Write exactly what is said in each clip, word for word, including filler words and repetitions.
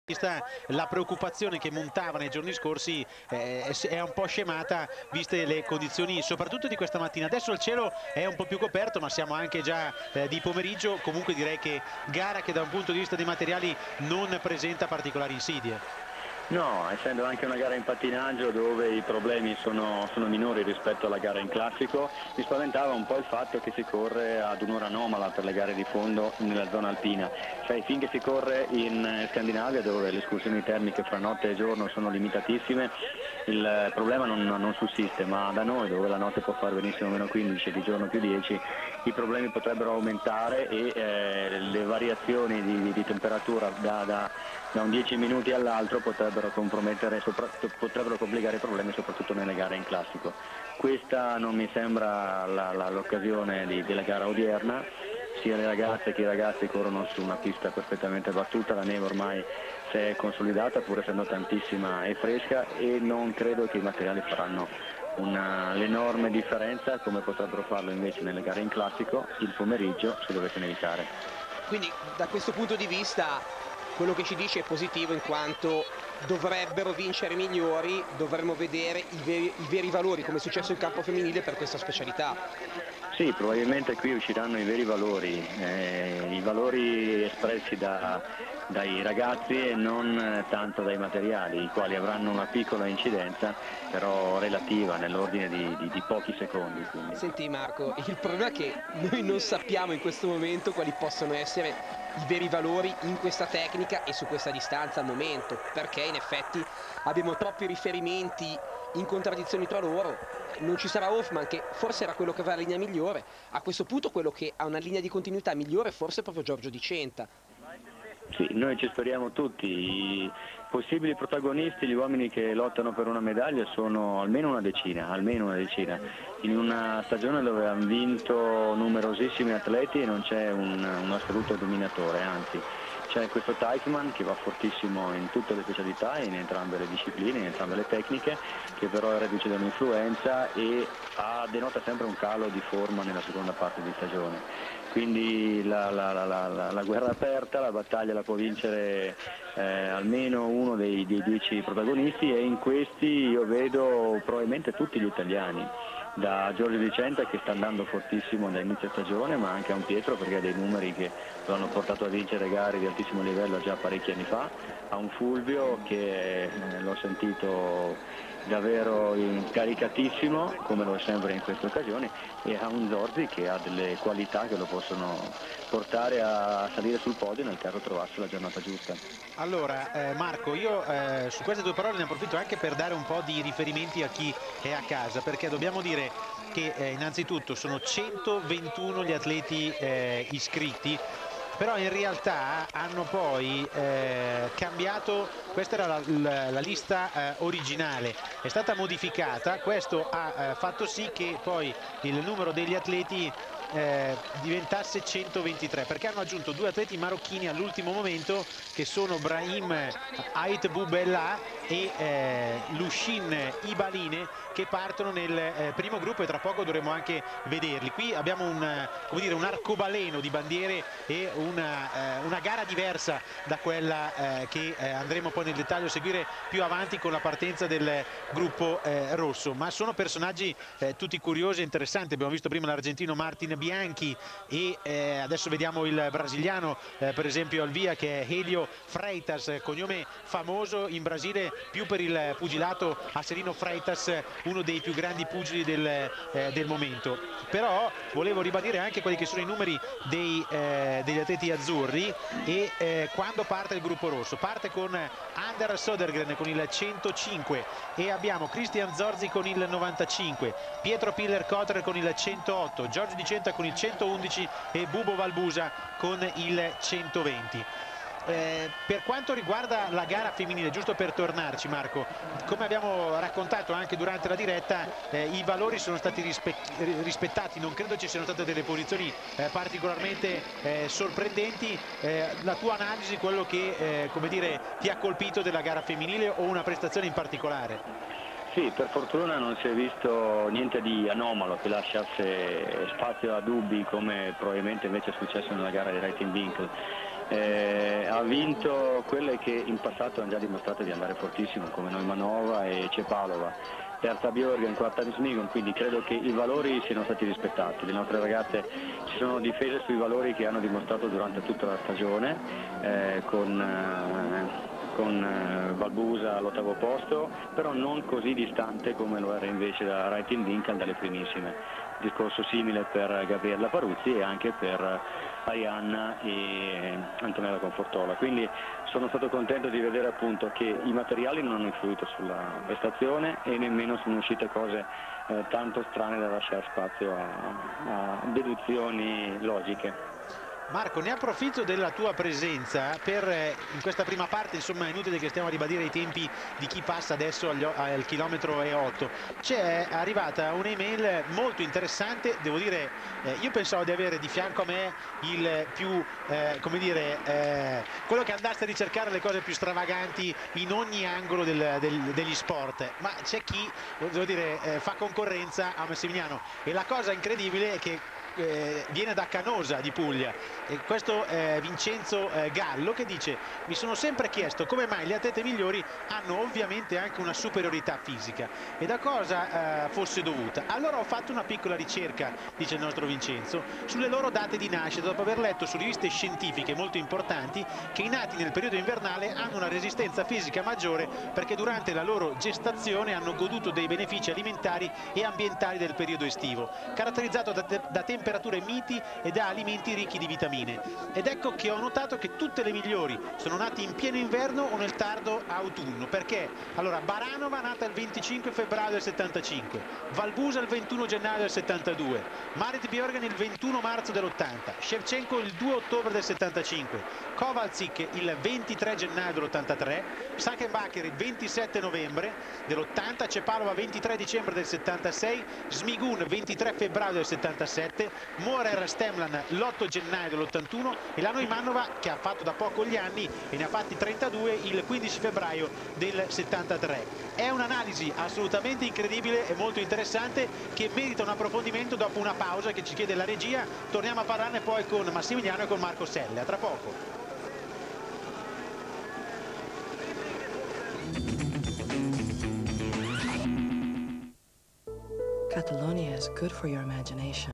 La preoccupazione che montava nei giorni scorsi eh, è un po' scemata viste le condizioni soprattutto di questa mattina. Adesso il cielo è un po' più coperto, ma siamo anche già eh, di pomeriggio. Comunque direi che gara che da un punto di vista dei materiali non presenta particolari insidie. No, essendo anche una gara in pattinaggio dove i problemi sono, sono minori rispetto alla gara in classico, mi spaventava un po' il fatto che si corre ad un'ora anomala per le gare di fondo nella zona alpina. Cioè, finché si corre in Scandinavia, dove le escursioni termiche fra notte e giorno sono limitatissime, il problema non, non sussiste, ma da noi, dove la notte può fare benissimo meno quindici e di giorno più dieci, i problemi potrebbero aumentare e eh, le variazioni di, di temperatura da, da, da un dieci minuti all'altro potrebbero compromettere, potrebbero complicare i problemi soprattutto nelle gare in classico. Questa non mi sembra l'occasione della gara odierna. Sia le ragazze che i ragazzi corrono su una pista perfettamente battuta, la neve ormai si è consolidata pur essendo tantissima e fresca, e non credo che i materiali faranno l'enorme differenza come potrebbero farlo invece nelle gare in classico il pomeriggio se dovesse nevicare. Quindi da questo punto di vista quello che ci dice è positivo, in quanto dovrebbero vincere i migliori, dovremmo vedere i veri, i veri valori, come è successo in campo femminile per questa specialità. Sì, probabilmente qui usciranno i veri valori, eh, i valori espressi da, dai ragazzi e non tanto dai materiali, i quali avranno una piccola incidenza, però relativa, nell'ordine di, di, di pochi secondi. Quindi. Senti Marco, il problema è che noi non sappiamo in questo momento quali possono essere i veri valori in questa tecnica e su questa distanza al momento, perché in effetti abbiamo troppi riferimenti in contraddizioni tra loro. Non ci sarà Hoffman, che forse era quello che aveva la linea migliore. A questo punto quello che ha una linea di continuità migliore forse è proprio Giorgio Di Centa. Sì, noi ci speriamo tutti. I possibili protagonisti, gli uomini che lottano per una medaglia, sono almeno una decina, almeno una decina. In una stagione dove hanno vinto numerosissimi atleti e non c'è un, un assoluto dominatore, anzi c'è questo Teichmann che va fortissimo in tutte le specialità, in entrambe le discipline, in entrambe le tecniche, che però è reduce da un'influenza e ha, denota sempre un calo di forma nella seconda parte di stagione. Quindi la, la, la, la, la guerra aperta, la battaglia la può vincere eh, almeno uno dei, dei dieci protagonisti, e in questi io vedo probabilmente tutti gli italiani, da Giorgio Di Centa che sta andando fortissimo da inizio stagione, ma anche a un Pietro perché ha dei numeri che lo hanno portato a vincere gare di altissimo livello già parecchi anni fa, a un Fulvio che eh, l'ho sentito davvero caricatissimo, come lo è sempre in queste occasioni, e a un Zorzi che ha delle qualità che lo possono portare a salire sul podio nel caso trovasse la giornata giusta. Allora eh, Marco, io eh, su queste due parole ne approfitto anche per dare un po' di riferimenti a chi è a casa, perché dobbiamo dire che eh, innanzitutto sono centoventuno gli atleti eh, iscritti, però in realtà hanno poi eh, cambiato. Questa era la, la, la lista eh, originale, è stata modificata, questo ha eh, fatto sì che poi il numero degli atleti eh, diventasse centoventitré, perché hanno aggiunto due atleti marocchini all'ultimo momento, che sono Brahim Ait Boubella e eh, Lushin Ibaline, che partono nel eh, primo gruppo, e tra poco dovremo anche vederli. Qui abbiamo un, come dire, un arcobaleno di bandiere e una, eh, una gara diversa da quella eh, che eh, andremo poi nel dettaglio a seguire più avanti con la partenza del gruppo eh, rosso, ma sono personaggi eh, tutti curiosi e interessanti. Abbiamo visto prima l'argentino Martin Bianchi e eh, adesso vediamo il brasiliano eh, per esempio al via, che è Helio Freitas, cognome famoso in Brasile più per il pugilato, Acerino Freitas, uno dei più grandi pugili del, eh, del momento. Però volevo ribadire anche quelli che sono i numeri dei, eh, degli atleti azzurri e eh, quando parte il gruppo rosso. Parte con Ander Södergren con il centocinque e abbiamo Christian Zorzi con il novantacinque, Pietro Piller-Cotter con il centootto, Giorgio Di Centa con il centoundici e Bubo Valbusa con il centoventi. Eh, per quanto riguarda la gara femminile, giusto per tornarci Marco, come abbiamo raccontato anche durante la diretta, eh, i valori sono stati rispe rispettati, non credo ci siano state delle posizioni eh, particolarmente eh, sorprendenti. Eh, la tua analisi, quello che eh, come dire, ti ha colpito della gara femminile o una prestazione in particolare? Sì, per fortuna non si è visto niente di anomalo che lasciasse spazio a dubbi, come probabilmente invece è successo nella gara di Reitenwinkel. Eh, ha vinto quelle che in passato hanno già dimostrato di andare fortissimo, come Neumanova e Cepalova. Terza Björgen, quarta Smigun, quindi credo che i valori siano stati rispettati. Le nostre ragazze si sono difese sui valori che hanno dimostrato durante tutta la stagione, eh, con, eh, con eh, Valbusa all'ottavo posto, però non così distante come lo era invece da Reitin Winkel dalle primissime. Discorso simile per Gabriella Paruzzi e anche per Arianna e Antonella Confortola, quindi sono stato contento di vedere appunto che i materiali non hanno influito sulla prestazione e nemmeno sono uscite cose eh, tanto strane da lasciare spazio a, a deduzioni logiche. Marco, ne approfitto della tua presenza per, eh, in questa prima parte, insomma è inutile che stiamo a ribadire i tempi di chi passa adesso agli, al chilometro e otto. C'è arrivata un'email molto interessante, devo dire, eh, io pensavo di avere di fianco a me il più, eh, come dire, eh, quello che andasse a ricercare le cose più stravaganti in ogni angolo del, del, degli sport, ma c'è chi, devo dire, eh, fa concorrenza a Massimiliano, e la cosa incredibile è che Eh, viene da Canosa di Puglia, e questo eh, Vincenzo eh, Gallo, che dice: mi sono sempre chiesto come mai le atlete migliori hanno ovviamente anche una superiorità fisica e da cosa eh, fosse dovuta. Allora ho fatto una piccola ricerca, dice il nostro Vincenzo, sulle loro date di nascita, dopo aver letto su riviste scientifiche molto importanti che i nati nel periodo invernale hanno una resistenza fisica maggiore perché durante la loro gestazione hanno goduto dei benefici alimentari e ambientali del periodo estivo, caratterizzato da, da temperature miti e da alimenti ricchi di vitamine. Ed ecco che ho notato che tutte le migliori sono nate in pieno inverno o nel tardo autunno, perché allora Baranova nata il venticinque febbraio del settantacinque, Valbusa il ventuno gennaio del settantadue, Marit Björgen il ventuno marzo dell'ottanta, Shevchenko il due ottobre del settantacinque, Kovalczyk il ventitré gennaio dell'ottantatré, Sackenbacher il ventisette novembre dell'ottanta, Cepalova ventitré dicembre del settantasei, Smigun ventitré febbraio del settantasette, Morer Stemlan l'otto gennaio dell'ottantuno e la Neumanova, che ha fatto da poco gli anni e ne ha fatti trentadue, il quindici febbraio del settantatré. È un'analisi assolutamente incredibile e molto interessante che merita un approfondimento dopo una pausa che ci chiede la regia. Torniamo a parlarne poi con Massimiliano e con Marco Selle. A tra poco. Catalonia is good for your imagination.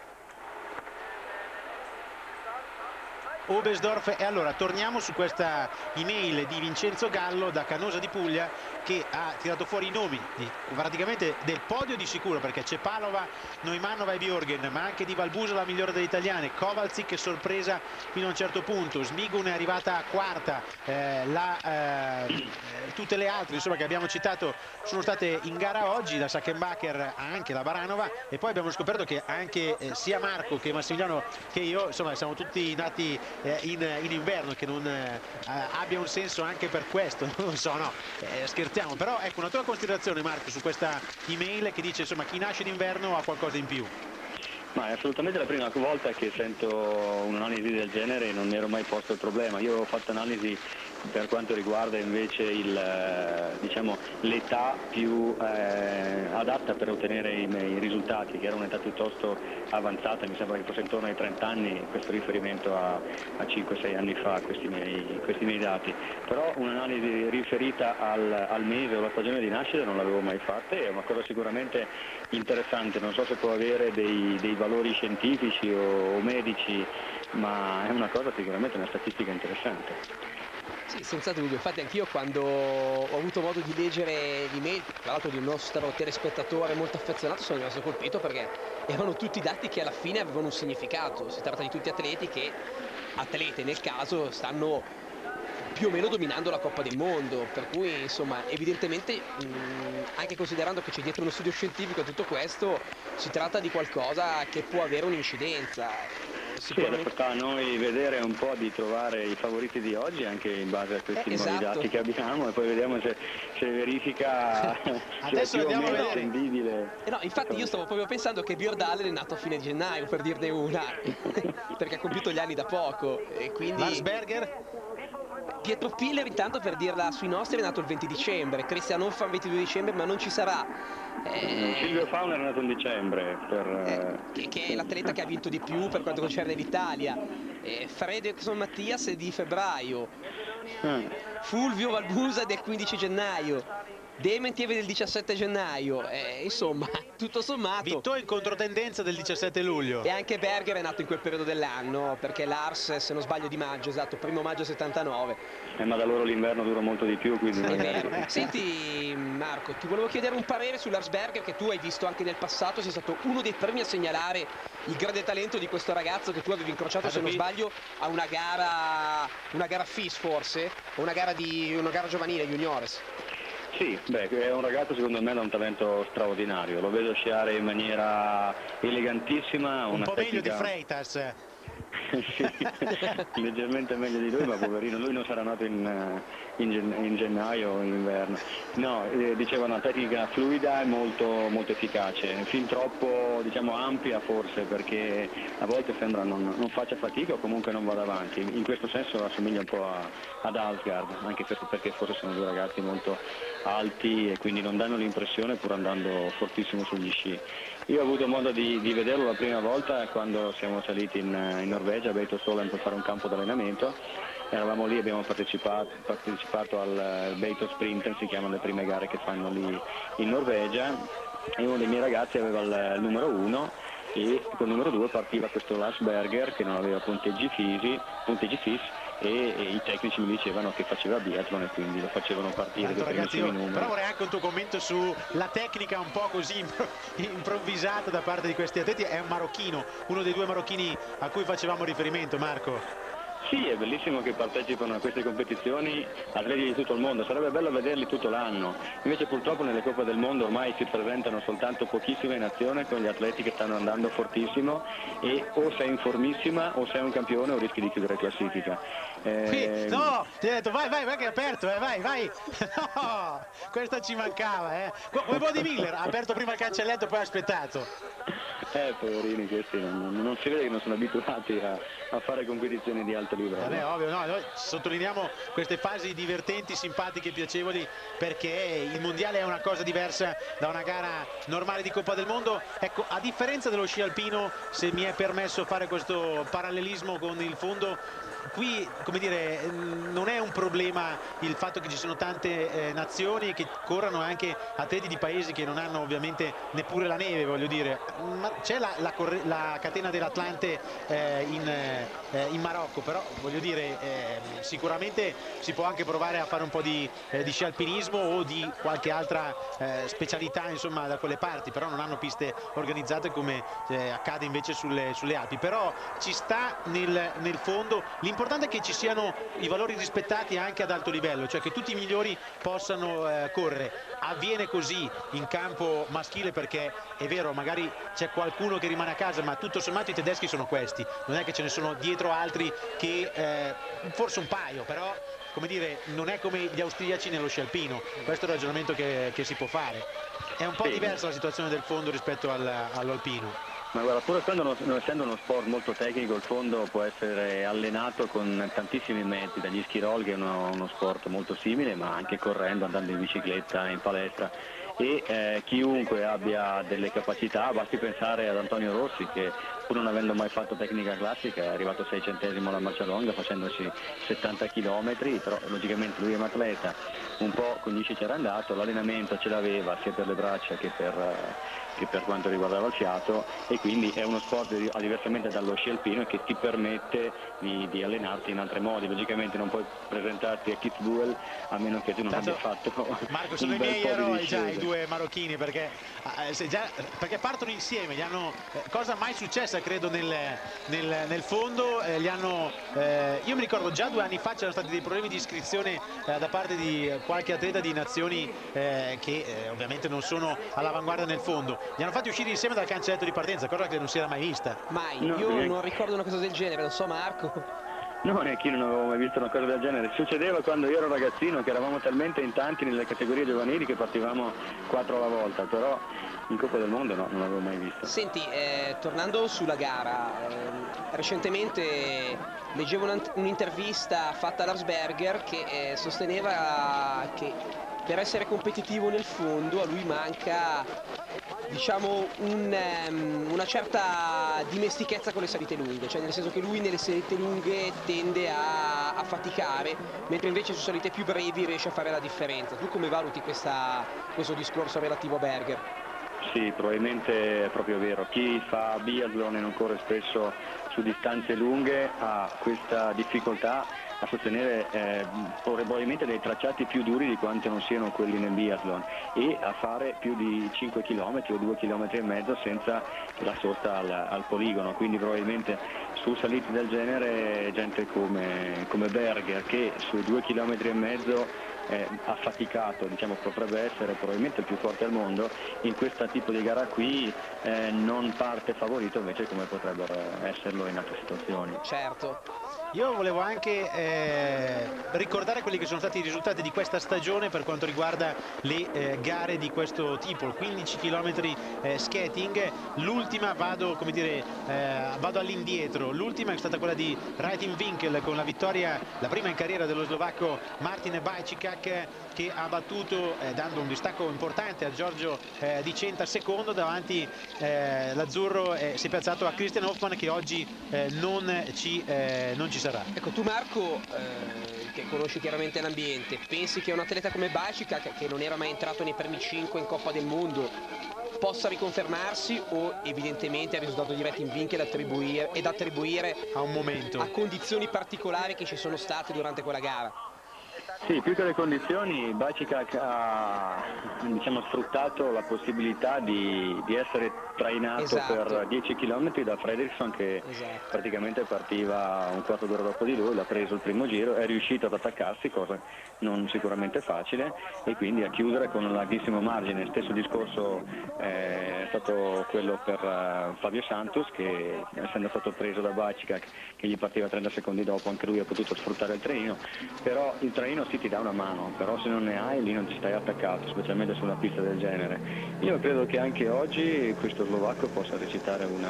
Oberstdorf. E allora torniamo su questa email di Vincenzo Gallo da Canosa di Puglia, che ha tirato fuori i nomi di, praticamente del podio di sicuro, perché Cepalova, Neumanova e Björgen, ma anche di Valbusa la migliore delle italiane, Kovalczyk è sorpresa fino a un certo punto, Smigun è arrivata quarta, eh, la, eh, tutte le altre insomma che abbiamo citato sono state in gara oggi, da Sackenbacher anche la Baranova, e poi abbiamo scoperto che anche eh, sia Marco che Massimiliano che io insomma siamo tutti nati eh, in, in inverno, che non eh, abbia un senso anche per questo, non so, no, eh, scherziamo, però ecco una tua considerazione Marco su questa email che dice insomma chi nasce d'inverno ha qualcosa in più. Ma è assolutamente la prima volta che sento un'analisi del genere e non mi ero mai posto il problema. Io ho fatto analisi per quanto riguarda invece il, diciamo, l'età più eh, adatta per ottenere i, i risultati, che era un'età piuttosto avanzata, mi sembra che fosse intorno ai trenta anni, questo riferimento a, a cinque sei anni fa, questi miei, questi miei dati. Però un'analisi riferita al, al mese o alla stagione di nascita non l'avevo mai fatta, e è una cosa sicuramente interessante, non so se può avere dei, dei valori scientifici o, o medici, ma è una cosa sicuramente, una statistica interessante. Sì, senza dubbio, infatti anch'io quando ho avuto modo di leggere l'email, tra l'altro di un nostro telespettatore molto affezionato, sono rimasto colpito perché erano tutti dati che alla fine avevano un significato. Si tratta di tutti atleti che, atlete nel caso, stanno più o meno dominando la Coppa del Mondo, per cui insomma evidentemente mh, anche considerando che c'è dietro uno studio scientifico a tutto questo, si tratta di qualcosa che può avere un'incidenza. Sì, adesso sta a noi vedere un po' di trovare i favoriti di oggi anche in base a questi eh, nuovi esatto. dati che abbiamo, e poi vediamo se, se verifica adesso se è più o meno vedere. attendibile. Eh no, infatti io stavo proprio pensando che Björndalen è nato a fine gennaio, per dirne una, perché ha compiuto gli anni da poco, e quindi... Marsberger? Pietro Piller, intanto, per dirla sui nostri, è nato il venti dicembre, Christian Hoff il ventidue dicembre, ma non ci sarà. Eh... Silvio Fauner è nato in dicembre. Per... Eh, che, che è l'atleta che ha vinto di più per quanto concerne l'Italia. Eh, Fredrickson Mattias è di febbraio. Mm. Fulvio Valbusa è del quindici gennaio. Dementieve del diciassette gennaio, eh, insomma, tutto sommato. Vittorio in controtendenza del diciassette luglio. E anche Berger è nato in quel periodo dell'anno, perché Lars, se non sbaglio, di maggio, esatto, primo maggio settantanove. Eh, ma da loro l'inverno dura molto di più, quindi magari... Senti Marco, ti volevo chiedere un parere su Lars Berger, che tu hai visto anche nel passato, sei stato uno dei primi a segnalare il grande talento di questo ragazzo che tu avevi incrociato, se non sbaglio, a una gara, una gara F I S forse, o una gara, di, una gara giovanile, juniores. Sì, beh, è un ragazzo secondo me da un talento straordinario, lo vedo sciare in maniera elegantissima. Un una po' tecnica... meglio di Freitas. Sì, leggermente meglio di lui, ma poverino, lui non sarà nato in, in, in gennaio o in inverno. No, eh, diceva una tecnica fluida e molto, molto efficace, fin troppo, diciamo, ampia forse, perché a volte sembra non, non faccia fatica o comunque non vada avanti. In questo senso assomiglia un po' a, ad Asgard, anche per, perché forse sono due ragazzi molto alti e quindi non danno l'impressione pur andando fortissimo sugli sci. Io ho avuto modo di, di vederlo la prima volta quando siamo saliti in, in Norvegia a Beitostølen per fare un campo d'allenamento. Eravamo lì, abbiamo partecipato, partecipato al Beito Sprint, si chiamano le prime gare che fanno lì in Norvegia, e uno dei miei ragazzi aveva il, il numero uno e col numero due partiva questo Lars Berger che non aveva punteggi fisi, punteggi F I S, e, e i tecnici mi dicevano che faceva biathlon e quindi lo facevano partire Tanto, dei ragazzi, primissimi io, numeri. però vorrei anche un tuo commento sulla tecnica un po' così impro improvvisata da parte di questi atleti. È un marocchino, uno dei due marocchini a cui facevamo riferimento, Marco. Sì, è bellissimo che partecipano a queste competizioni atleti di tutto il mondo, sarebbe bello vederli tutto l'anno, invece purtroppo nelle Coppe del Mondo ormai si presentano soltanto pochissime nazioni con gli atleti che stanno andando fortissimo e o sei in formissima o sei un campione o rischi di chiudere classifica. Eh... Qui, no, ti ho detto vai vai vai che è aperto, eh, vai vai, no, questa ci mancava, eh. Come Body Miller, ha aperto prima il cancelletto poi ha aspettato. Eh, poverini, questi non, non si vede che non sono abituati a, a fare competizioni di alto livello. Vabbè, ovvio, no, noi sottolineiamo queste fasi divertenti, simpatiche, piacevoli, perché il mondiale è una cosa diversa da una gara normale di Coppa del Mondo. Ecco, a differenza dello sci alpino, se mi è permesso fare questo parallelismo con il fondo, qui, come dire, non è un problema il fatto che ci sono tante eh, nazioni che corrono, anche atleti di paesi che non hanno ovviamente neppure la neve, voglio dire, ma c'è la, la, la catena dell'Atlante eh, in, eh, in Marocco, però voglio dire eh, sicuramente si può anche provare a fare un po' di, eh, di sci alpinismo o di qualche altra eh, specialità, insomma, da quelle parti, però non hanno piste organizzate come eh, accade invece sulle, sulle Alpi. Però ci sta nel, nel fondo. L'importante è che ci siano i valori rispettati anche ad alto livello, cioè che tutti i migliori possano eh, correre. Avviene così in campo maschile perché è vero, magari c'è qualcuno che rimane a casa, ma tutto sommato i tedeschi sono questi, non è che ce ne sono dietro altri che eh, forse un paio, però come dire, non è come gli austriaci nello sci alpino. Questo è il ragionamento che, che si può fare. È un po' diversa la situazione del fondo rispetto al, all'alpino. Ma guarda, pur essendo uno, essendo uno sport molto tecnico, il fondo può essere allenato con tantissimi mezzi, dagli ski roll, che è uno, uno sport molto simile, ma anche correndo, andando in bicicletta, in palestra. E eh, chiunque abbia delle capacità, basti pensare ad Antonio Rossi che pur non avendo mai fatto tecnica classica è arrivato seicentesimo alla marcia longa facendosi settanta chilometri, però logicamente lui è un atleta, un po' con gli sci c'era andato, l'allenamento ce l'aveva sia per le braccia che per... Eh, che per quanto riguardava il fiato, e quindi è uno sport diversamente dallo sci alpino che ti permette di, di allenarti in altri modi. Logicamente non puoi presentarti a Kitzbühel a meno che tu non Tanto, abbia fatto Marco, sono un i bel miei po' di eroi già, discese. i due marocchini, perché, eh, se già, perché partono insieme, gli hanno, eh, cosa mai successa credo nel, nel, nel fondo, eh, gli hanno, eh, io mi ricordo già due anni fa c'erano stati dei problemi di iscrizione eh, da parte di qualche atleta di nazioni eh, che eh, ovviamente non sono all'avanguardia nel fondo. Li hanno fatti uscire insieme dal cancelletto di partenza, cosa che non si era mai vista. Mai, No, io perché... non ricordo una cosa del genere, non so Marco. No, neanche io non avevo mai visto una cosa del genere. Succedeva quando io ero ragazzino, che eravamo talmente in tanti nelle categorie giovanili che partivamo quattro alla volta, però in Coppa del Mondo no, non l'avevo mai visto. Senti, eh, tornando sulla gara, eh, recentemente leggevo un'intervista fatta a Lars Berger che eh, sosteneva che per essere competitivo nel fondo a lui manca, diciamo, un, um, una certa dimestichezza con le salite lunghe, cioè nel senso che lui nelle salite lunghe tende a, a faticare, mentre invece su salite più brevi riesce a fare la differenza. Tu come valuti questa, questo discorso relativo a Berger? Sì, probabilmente è proprio vero. Chi fa biathlon e non corre spesso su distanze lunghe ha questa difficoltà a sostenere eh, probabilmente dei tracciati più duri di quanto non siano quelli nel biathlon e a fare più di cinque chilometri o due chilometri e mezzo senza la sosta al, al poligono, quindi probabilmente su salite del genere gente come, come Berger, che sui due chilometri e mezzo Eh, ha faticato, diciamo, potrebbe essere probabilmente il più forte al mondo, in questo tipo di gara qui eh, non parte favorito invece come potrebbero esserlo in altre situazioni. Certo. Io volevo anche eh, ricordare quelli che sono stati i risultati di questa stagione per quanto riguarda le eh, gare di questo tipo, quindici chilometri eh, skating. L'ultima vado, come dire, eh, vado all'indietro, l'ultima è stata quella di Reitin Winkel con la vittoria, la prima in carriera dello slovacco Martin Bajčík, che ha battuto eh, dando un distacco importante a Giorgio eh, Di Centa secondo. Davanti eh, l'azzurro eh, si è piazzato a Christian Hoffmann, che oggi eh, non, ci, eh, non ci sarà. Ecco, tu Marco, eh, che conosci chiaramente l'ambiente, pensi che un atleta come Bajčík, che non era mai entrato nei primi cinque in Coppa del Mondo, possa riconfermarsi, o evidentemente il risultato di Reitin Winkel attribuire, ed attribuire a un momento, a condizioni particolari che ci sono state durante quella gara? Sì, più che le condizioni, Bajčík ha, diciamo, sfruttato la possibilità di, di essere trainato esatto. per dieci chilometri da Fredriksson, che esatto. praticamente partiva un quarto d'ora dopo di lui, l'ha preso il primo giro, è riuscito ad attaccarsi, cosa non sicuramente facile, e quindi a chiudere con un larghissimo margine. Stesso discorso eh, è stato quello per uh, Fabio Santos, che essendo stato preso da Bajčík, che gli partiva trenta secondi dopo, anche lui ha potuto sfruttare il traino, però il traino sì ti dà una mano, però se non ne hai lì non ti stai attaccato, specialmente su una pista del genere. Io credo che anche oggi questo slovacco possa recitare una,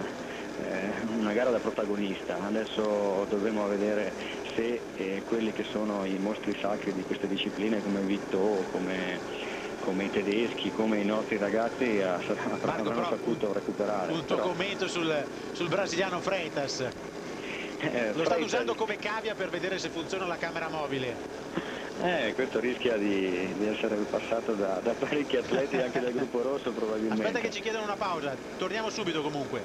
eh, una gara da protagonista. Adesso dovremo vedere se eh, quelli che sono i mostri sacri di queste discipline come Vitto, come, come i tedeschi, come i nostri ragazzi a, a, avranno saputo recuperare. Un tuo però... commento sul, sul brasiliano Freitas. Eh, lo state usando come cavia per vedere se funziona la camera mobile. Eh, questo rischia di, di essere passato da, da parecchi atleti anche del gruppo rosso probabilmente. Aspetta che ci chiedono una pausa, torniamo subito comunque.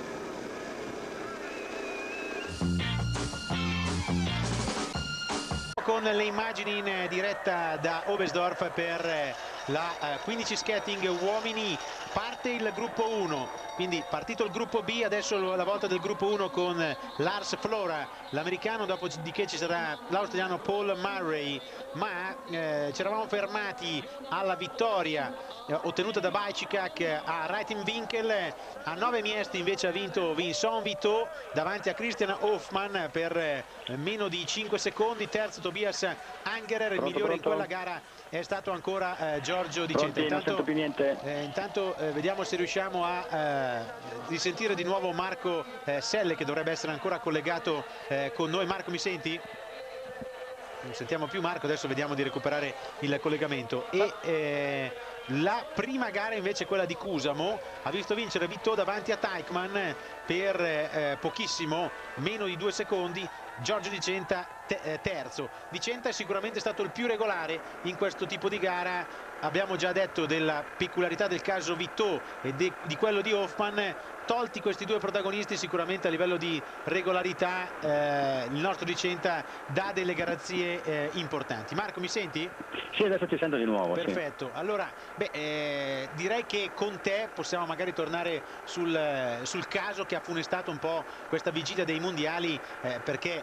Con le immagini in diretta da Oberstdorf per la quindici skating uomini, parte il gruppo uno, quindi partito il gruppo B, adesso la volta del gruppo uno con Lars Flora, l'americano, dopodiché ci sarà l'australiano Paul Murray, ma eh, ci eravamo fermati alla vittoria eh, ottenuta da Bajčík a Reitin Winkel. A nove miesti invece ha vinto Vincent Vitto davanti a Christian Hoffmann per eh, meno di cinque secondi. Terzo Tobias Angerer, il migliore in quella gara è stato ancora eh, Giorgio Di Centa. Intanto, eh, intanto eh, vediamo se riusciamo a eh, risentire di nuovo Marco eh, Selle, che dovrebbe essere ancora collegato eh, con noi. Marco, mi senti? Non sentiamo più Marco, adesso vediamo di recuperare il collegamento. E eh, la prima gara invece, quella di Cusamo, ha visto vincere Vitto davanti a Teichmann per eh, pochissimo, meno di due secondi. Giorgio Di Centa te eh, terzo. Di Centa è sicuramente stato il più regolare in questo tipo di gara. Abbiamo già detto della peculiarità del caso Vitto e di quello di Hoffmann. Tolti questi due protagonisti, sicuramente a livello di regolarità eh, il nostro Di Centa dà delle garanzie eh, importanti. Marco, mi senti? Sì, adesso ti sento di nuovo. Perfetto, sì. Allora beh, eh, direi che con te possiamo magari tornare sul, sul caso che ha funestato un po' questa vigilia dei mondiali, eh, perché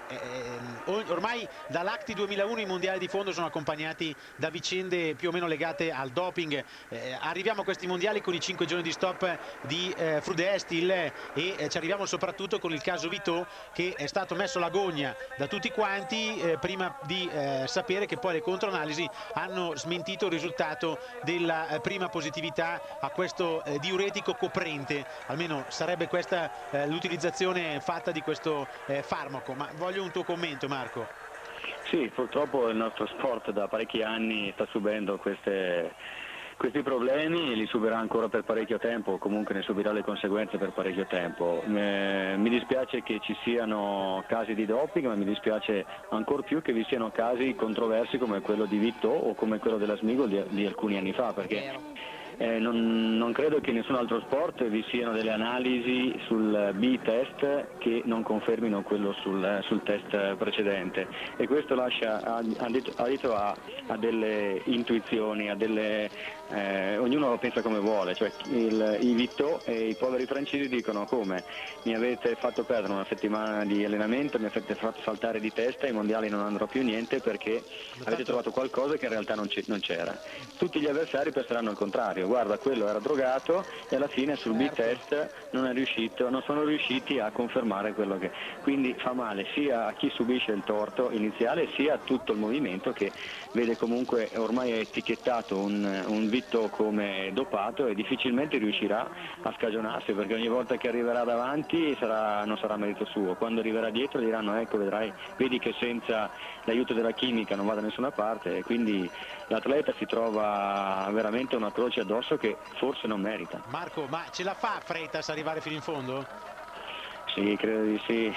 eh, ormai dall'Acti duemilauno i mondiali di fondo sono accompagnati da vicende più o meno legate al doping. Eh, arriviamo a questi mondiali con i cinque giorni di stop di eh, Frude Estil e eh, ci arriviamo soprattutto con il caso Vitò, che è stato messo alla gogna da tutti quanti eh, prima di eh, sapere che poi le controanalisi hanno smentito il risultato della eh, prima positività a questo eh, diuretico coprente. Almeno sarebbe questa eh, l'utilizzazione fatta di questo eh, farmaco. Ma voglio un tuo commento, Marco. Sì, purtroppo il nostro sport da parecchi anni sta subendo queste, questi problemi e li subirà ancora per parecchio tempo, comunque ne subirà le conseguenze per parecchio tempo. Eh, mi dispiace che ci siano casi di doping, ma mi dispiace ancor più che vi siano casi controversi come quello di Vitò o come quello della Smigol di, di alcuni anni fa, perché Eh, non, non credo che in nessun altro sport vi siano delle analisi sul B-test che non confermino quello sul, sul test precedente, e questo lascia adito a, a delle intuizioni, a delle, eh, ognuno lo pensa come vuole, cioè il, i Vitò e i poveri francesi dicono: come mi avete fatto perdere una settimana di allenamento, mi avete fatto saltare di testa, ai mondiali non andrò più niente perché avete trovato qualcosa che in realtà non c'era. Tutti gli avversari penseranno il contrario: guarda, quello era drogato, e alla fine sul B-test non è riuscito, non sono riusciti a confermare quello che... Quindi fa male sia a chi subisce il torto iniziale sia a tutto il movimento, che vede comunque ormai è etichettato un, un Vitò come dopato e difficilmente riuscirà a scagionarsi, perché ogni volta che arriverà davanti sarà, non sarà merito suo. Quando arriverà dietro diranno: ecco, vedrai, vedi che senza l'aiuto della chimica non va da nessuna parte, e quindi l'atleta si trova veramente una croce addosso che forse non merita. Marco, ma ce la fa Freitas arrivare fino in fondo? Sì, credo di sì.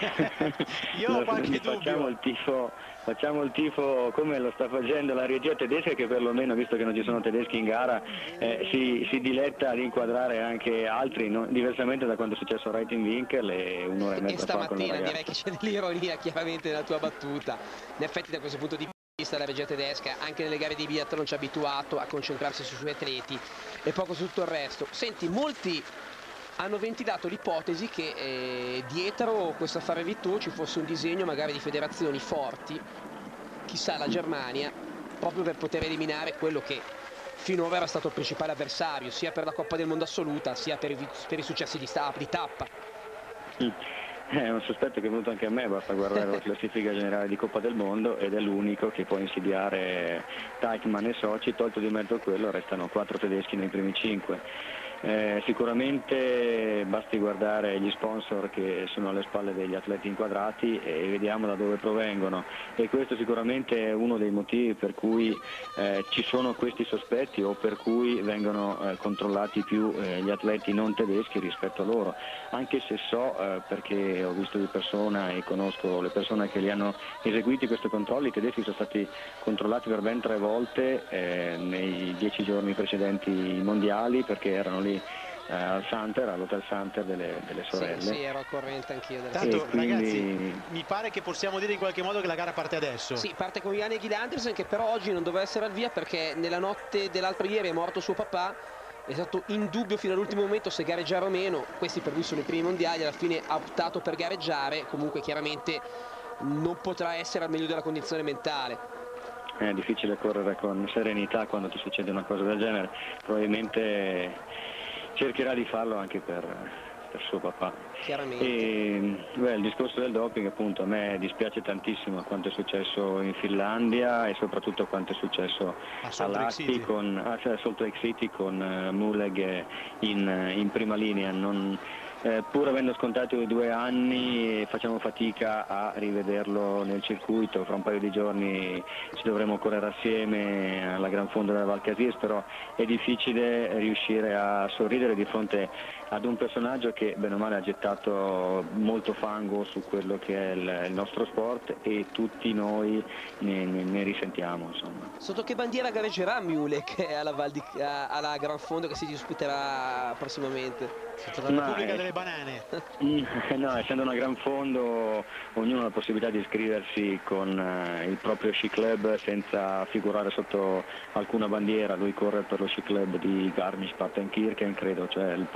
Io ho qualche facciamo dubbio. il tifo, facciamo il tifo come lo sta facendo la regia tedesca, che perlomeno, visto che non ci sono tedeschi in gara, eh, si, si diletta ad inquadrare anche altri, no? Diversamente da quando è successo a Reitenwinkel e un'ora e mezza fa con la ragazza. Direi che c'è dell'ironia chiaramente nella tua battuta. In effetti, da questo punto di vista la regia tedesca anche nelle gare di biathlon ci ha abituato a concentrarsi sui suoi atleti e poco su tutto il resto. Senti, molti hanno ventilato l'ipotesi che eh, dietro questo affare Vitò ci fosse un disegno magari di federazioni forti, chissà la Germania, proprio per poter eliminare quello che finora era stato il principale avversario sia per la Coppa del Mondo assoluta sia per i, per i successi di, sta, di tappa. Mm. È un sospetto che è venuto anche a me, basta guardare la classifica generale di Coppa del Mondo, ed è l'unico che può insidiare Teichmann e soci. Tolto di mezzo quello, restano quattro tedeschi nei primi cinque. Eh, sicuramente basti guardare gli sponsor che sono alle spalle degli atleti inquadrati e vediamo da dove provengono, e questo sicuramente è uno dei motivi per cui eh, ci sono questi sospetti, o per cui vengono eh, controllati più eh, gli atleti non tedeschi rispetto a loro, anche se so, eh, perché ho visto di persona e conosco le persone che li hanno eseguiti questi controlli, i tedeschi sono stati controllati per ben tre volte eh, nei dieci giorni precedenti i mondiali, perché erano lì Eh, al Santer, all'hotel Santer delle, delle sorelle. Sì, sì, ero a corrente anch'io. Tanto quindi... ragazzi, mi pare che possiamo dire in qualche modo che la gara parte adesso. Sì, parte con Janne Gide Andersen, che però oggi non doveva essere al via perché nella notte dell'altro ieri è morto suo papà. È stato in dubbio fino all'ultimo momento se gareggiare o meno. Questi per lui sono i primi mondiali, alla fine ha optato per gareggiare. Comunque chiaramente non potrà essere al meglio della condizione mentale. È difficile correre con serenità quando ti succede una cosa del genere. Probabilmente cercherà di farlo anche per, per suo papà. Chiaramente. E, beh, il discorso del doping, appunto, a me dispiace tantissimo quanto è successo in Finlandia e soprattutto quanto è successo all'Acti con ah, cioè Salt Lake City con uh, Muleg in, in prima linea. Non, Eh, pur avendo scontato i due anni facciamo fatica a rivederlo nel circuito. Fra un paio di giorni ci dovremo correre assieme alla Gran Fondo della Val Casies, però è difficile riuscire a sorridere di fronte ad un personaggio che bene o male ha gettato molto fango su quello che è il, il nostro sport, e tutti noi ne, ne, ne risentiamo, insomma. Sotto che bandiera gareggerà Mulek alla, Val di, alla Gran Fondo che si disputerà prossimamente? Sotto la Repubblica delle Banane. No, essendo una Gran Fondo ognuno ha la possibilità di iscriversi con eh, il proprio sci club senza figurare sotto alcuna bandiera. Lui corre per lo sci club di Garmisch-Partenkirchen, credo, cioè il posto dove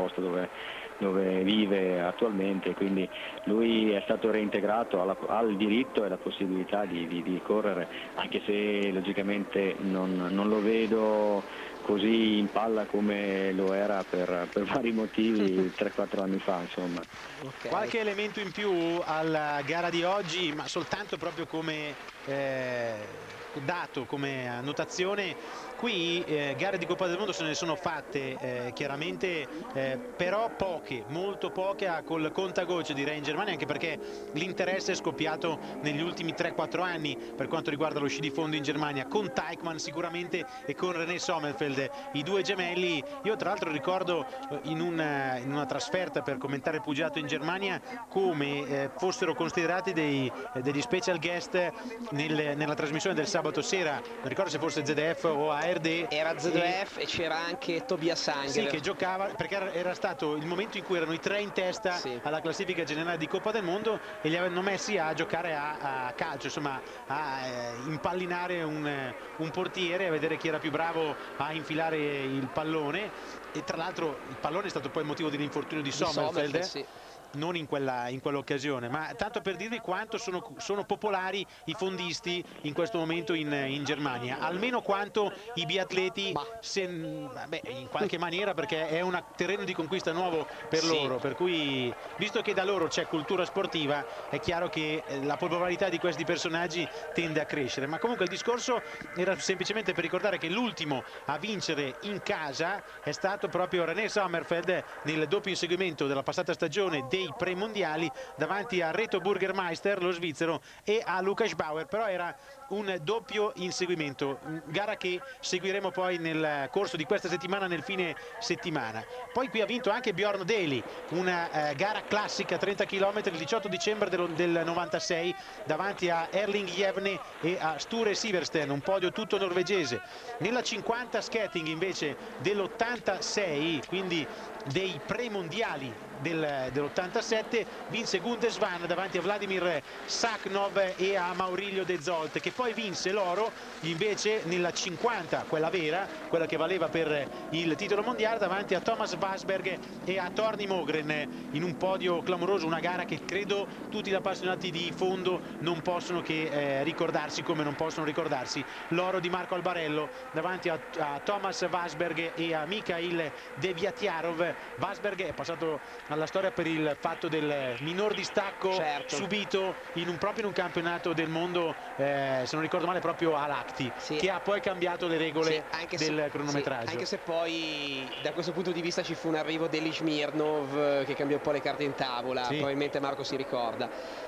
dove, dove vive attualmente, quindi lui è stato reintegrato, alla, ha il diritto e la possibilità di, di, di correre, anche se logicamente non, non lo vedo così in palla come lo era per, per vari motivi tre quattro anni fa, insomma. Okay. Qualche elemento in più alla gara di oggi, ma soltanto proprio come eh, dato, come annotazione. Qui eh, gare di Coppa del Mondo se ne sono fatte eh, chiaramente, eh, però poche, molto poche col contagocce direi in Germania, anche perché l'interesse è scoppiato negli ultimi tre quattro anni per quanto riguarda lo sci di fondo in Germania, con Teichmann sicuramente e con René Sommerfeld, i due gemelli. Io tra l'altro ricordo in una, in una trasferta per commentare il pugilato in Germania come eh, fossero considerati dei, eh, degli special guest nel, nella trasmissione del sabato sera, non ricordo se fosse Z D F o A R D. Era Z D F e, e c'era anche Tobias Sanger. Sì, che giocava, perché era, era stato il momento in cui erano i tre in testa sì. alla classifica generale di Coppa del Mondo e li avevano messi a giocare a, a calcio, insomma a eh, impallinare un, un portiere, a vedere chi era più bravo a infilare il pallone, e tra l'altro il pallone è stato poi motivo dell'infortunio di, di Sommerfeld, sì. non in quella in quell'occasione, ma tanto per dirvi quanto sono, sono popolari i fondisti in questo momento in, in Germania, almeno quanto i biatleti se, beh, in qualche maniera, perché è un terreno di conquista nuovo per sì. loro, per cui visto che da loro c'è cultura sportiva è chiaro che la popolarità di questi personaggi tende a crescere. Ma comunque il discorso era semplicemente per ricordare che l'ultimo a vincere in casa è stato proprio René Sommerfeld nel doppio inseguimento della passata stagione dei premondiali davanti a Reto Burgermeister, lo svizzero, e a Lukas Bauer, però era un doppio inseguimento, gara che seguiremo poi nel corso di questa settimana, nel fine settimana. Poi qui ha vinto anche Bjorn Daly, una eh, gara classica trenta chilometri il diciotto dicembre del, del novantasei davanti a Erling Jevne e a Sture Siversten, un podio tutto norvegese. Nella cinquanta skating invece dell'ottantasei, quindi dei premondiali del, dell'ottantasette, vinse Gunde Svan davanti a Vladimir Sakhnov e a Maurilio De Zolt, che poi vinse l'oro invece nella cinquanta, quella vera, quella che valeva per il titolo mondiale, davanti a Thomas Wasberg e a Torni Mogren, in un podio clamoroso, una gara che credo tutti gli appassionati di fondo non possono che eh, ricordarsi, come non possono ricordarsi l'oro di Marco Albarello davanti a, a Thomas Wasberg e a Mikhail Deviatiarov. Wasberg è passato alla storia per il fatto del minor distacco certo. subito in un, proprio in un campionato del mondo, eh, se non ricordo male proprio a Lahti, sì. che ha poi cambiato le regole sì, anche del se, cronometraggio. Sì, anche se poi da questo punto di vista ci fu un arrivo degli Smirnov che cambiò un po' le carte in tavola, sì. probabilmente Marco si ricorda.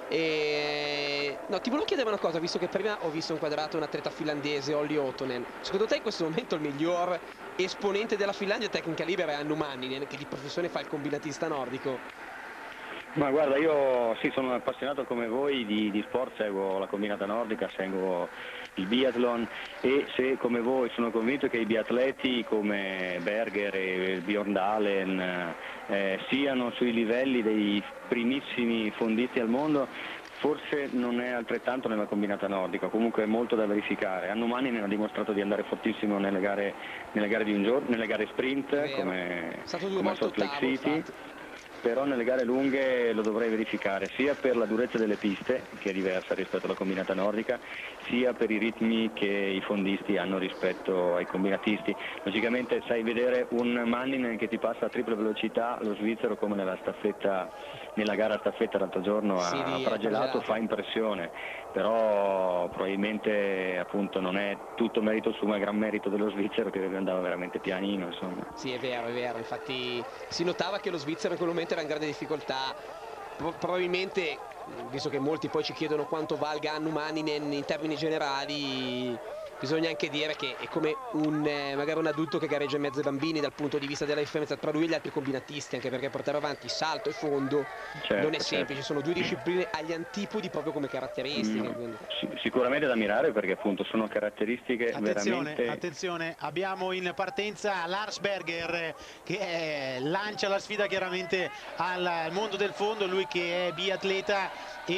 E... no, ti volevo chiedere una cosa, visto che prima ho visto inquadrato un atleta finlandese, Olli Otonen. Secondo te in questo momento il miglior esponente della Finlandia tecnica libera è Hannu Manninen, che di professione fa il combinatista nordico? Ma guarda, io sì, sono appassionato come voi di, di sport, seguo la combinata nordica, seguo il biathlon, e se come voi sono convinto che i biatleti come Berger e Bjorn Dahlen eh, siano sui livelli dei primissimi fondisti al mondo, forse non è altrettanto nella combinata nordica, comunque è molto da verificare. Hannu Manninen ha dimostrato di andare fortissimo nelle gare, nelle gare di un giorno, nelle gare sprint, come, come Salt Lake City. Infatti. Però nelle gare lunghe lo dovrei verificare, sia per la durezza delle piste, che è diversa rispetto alla combinata nordica, sia per i ritmi che i fondisti hanno rispetto ai combinatisti. Logicamente sai vedere un Manninen che ti passa a tripla velocità, lo svizzero, come nella staffetta, nella gara staffetta l'altro giorno sì, a Fragelato, fa impressione, però probabilmente appunto non è tutto merito suo, ma gran merito dello svizzero, che andava veramente pianino, insomma. Sì, è vero, è vero, infatti si notava che lo svizzero in quel momento era in grande difficoltà. Probabilmente, visto che molti poi ci chiedono quanto valga Hannu Manninen in termini generali, bisogna anche dire che è come un, eh, magari un adulto che gareggia in mezzo ai bambini dal punto di vista della differenza tra lui e gli altri combinatisti, anche perché portare avanti salto e fondo certo, non è semplice, certo. sono due discipline agli antipodi proprio come caratteristiche. Mm, sic sicuramente da ammirare, perché appunto sono caratteristiche attenzione, veramente... Attenzione, abbiamo in partenza Lars Berger che è, lancia la sfida chiaramente al mondo del fondo, lui che è biatleta e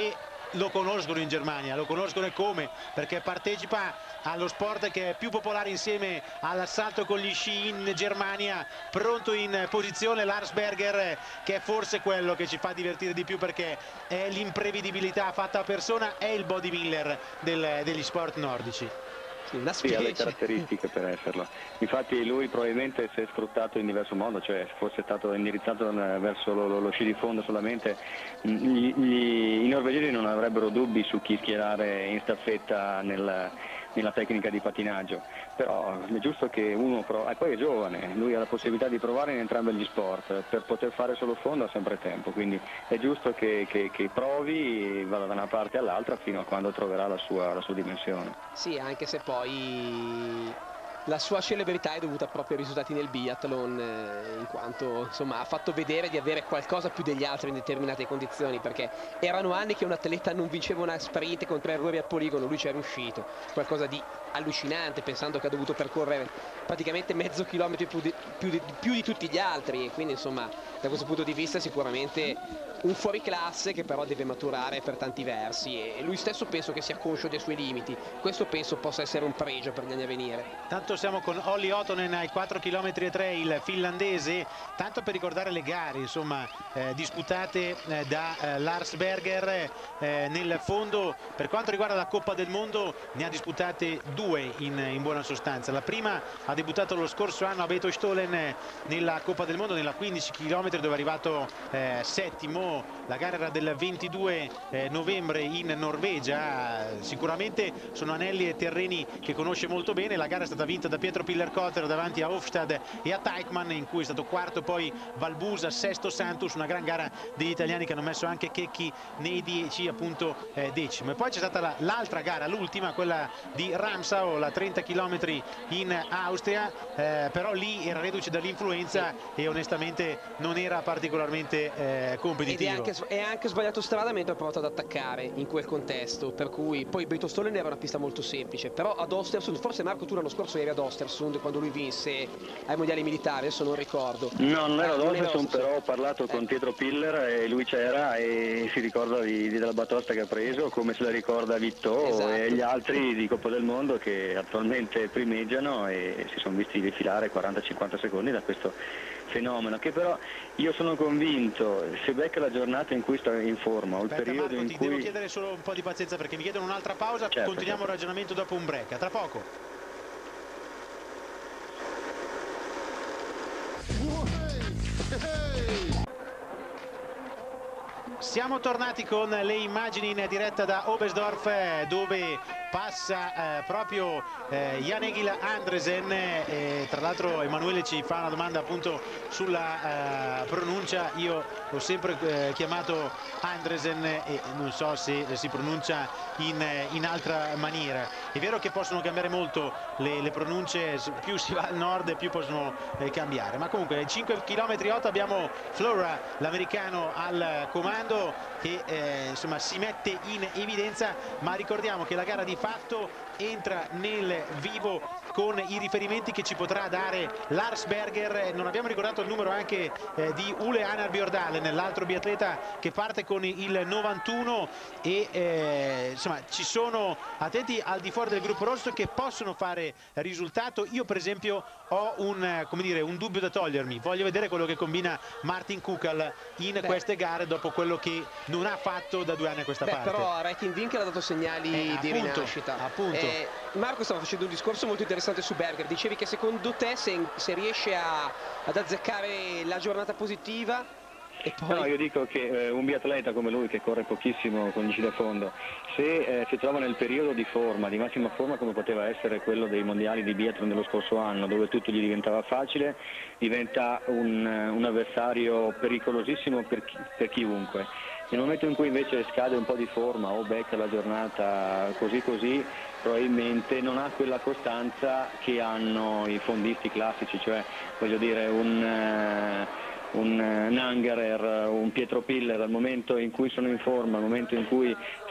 lo conoscono in Germania, lo conoscono e come, perché partecipa allo sport che è più popolare insieme all'assalto con gli sci in Germania, pronto in posizione Lars Berger, che è forse quello che ci fa divertire di più, perché è l'imprevedibilità fatta a persona, è il Bode Miller del, degli sport nordici. Una sì, ha le caratteristiche per esserlo. Infatti lui probabilmente, se sfruttato in diverso modo, cioè se fosse stato indirizzato verso lo, lo sci di fondo solamente, gli, gli, i norvegesi non avrebbero dubbi su chi schierare in staffetta nel, nella tecnica di patinaggio, però è giusto che uno prova, e poi è giovane, lui ha la possibilità di provare in entrambi gli sport, per poter fare solo fondo ha sempre tempo, quindi è giusto che, che, che provi, vada da una parte all'altra fino a quando troverà la sua, la sua dimensione. Sì, anche se poi la sua celebrità è dovuta proprio ai risultati nel biathlon, eh, in quanto insomma ha fatto vedere di avere qualcosa più degli altri in determinate condizioni, perché erano anni che un atleta non vinceva una sprint con tre errori al poligono, lui ci è riuscito, qualcosa di allucinante, pensando che ha dovuto percorrere praticamente mezzo chilometro più di, più di, più di tutti gli altri, e quindi insomma da questo punto di vista sicuramente un fuoriclasse che però deve maturare per tanti versi, e lui stesso penso che sia conscio dei suoi limiti. Questo penso possa essere un pregio per gli anni a venire. Tanto siamo con Olli Otonen ai quattro chilometri e tre, il finlandese, tanto per ricordare le gare insomma eh, disputate eh, da eh, Lars Berger eh, nel fondo. Per quanto riguarda la Coppa del Mondo ne ha disputate due in, in buona sostanza. La prima ha debuttato lo scorso anno a Beitostølen nella Coppa del Mondo, nella quindici chilometri, dove è arrivato eh, settimo. La gara era del ventidue eh, novembre in Norvegia. Sicuramente sono anelli e terreni che conosce molto bene. La gara è stata vinta da Pietro Piller-Cotter davanti a Hofstad e a Teichmann, in cui è stato quarto poi Valbusa, sesto Santos, una gran gara degli italiani che hanno messo anche Checchi nei dieci, appunto eh, decimo. E poi c'è stata l'altra gara, l'ultima, quella di Ramsau, la trenta chilometri in Austria, eh, però lì era reduce dall'influenza e onestamente non era particolarmente eh, competitivo. Ed è anche, è anche sbagliato strada mentre ha provato ad attaccare in quel contesto, per cui poi Beitostølen era una pista molto semplice, però ad Östersund, forse Marco tu l'anno scorso eri ad Östersund quando lui vinse ai mondiali militari, adesso non ricordo. No, non ero ad ah, Östersund, però ho parlato con eh. Pietro Piller e lui c'era e si ricorda di, di della batosta che ha preso, come se la ricorda Vitto, esatto, e gli altri di Coppa del Mondo che attualmente primeggiano e si sono visti defilare quaranta cinquanta secondi da questo fenomeno, che però io sono convinto, se becca la giornata in cui sta in forma o il Aspetta, periodo Marco, in ti cui... devo chiedere solo un po' di pazienza perché mi chiedono un'altra pausa, certo, continuiamo certo. il ragionamento dopo un break, a tra poco. Siamo tornati con le immagini in diretta da Oberstdorf, dove passa eh, proprio eh, Jan Egil Andresen, e tra l'altro Emanuele ci fa una domanda appunto sulla eh, pronuncia. Io ho sempre eh, chiamato Andresen e non so se si pronuncia in, in altra maniera. È vero che possono cambiare molto le, le pronunce, più si va al nord più possono eh, cambiare, ma comunque ai cinque chilometri e otto abbiamo Flora, l'americano, al comando, che eh, insomma si mette in evidenza, ma ricordiamo che la gara di fatto entra nel vivo con i riferimenti che ci potrà dare Lars Berger. Non abbiamo ricordato il numero anche eh, di Ole Einar Bjørdalen, l'altro biatleta che parte con il novantuno, e eh, insomma ci sono atleti al di fuori del gruppo rosso che possono fare risultato. Io per esempio ho un, come dire, un dubbio da togliermi, voglio vedere quello che combina Martin Kukal in Beh. queste gare dopo quello che non ha fatto da due anni a questa Beh, parte. però Reichin Winkel ha dato segnali eh, di appunto, rinascita. Appunto. Eh, Marco stava facendo un discorso molto interessante su Berger, dicevi che secondo te se, se riesce a, ad azzeccare la giornata positiva e poi... No, io dico che eh, un biatleta come lui, che corre pochissimo con gli sci da fondo, se eh, si trova nel periodo di forma, di massima forma, come poteva essere quello dei mondiali di biathlon dello scorso anno, dove tutto gli diventava facile, diventa un, un avversario pericolosissimo per, chi, per chiunque. Nel momento in cui invece scade un po' di forma o becca la giornata così così, probabilmente non ha quella costanza che hanno i fondisti classici, cioè voglio dire un, un Nangarer, un Pietro Piller, al momento in cui sono in forma, al momento in cui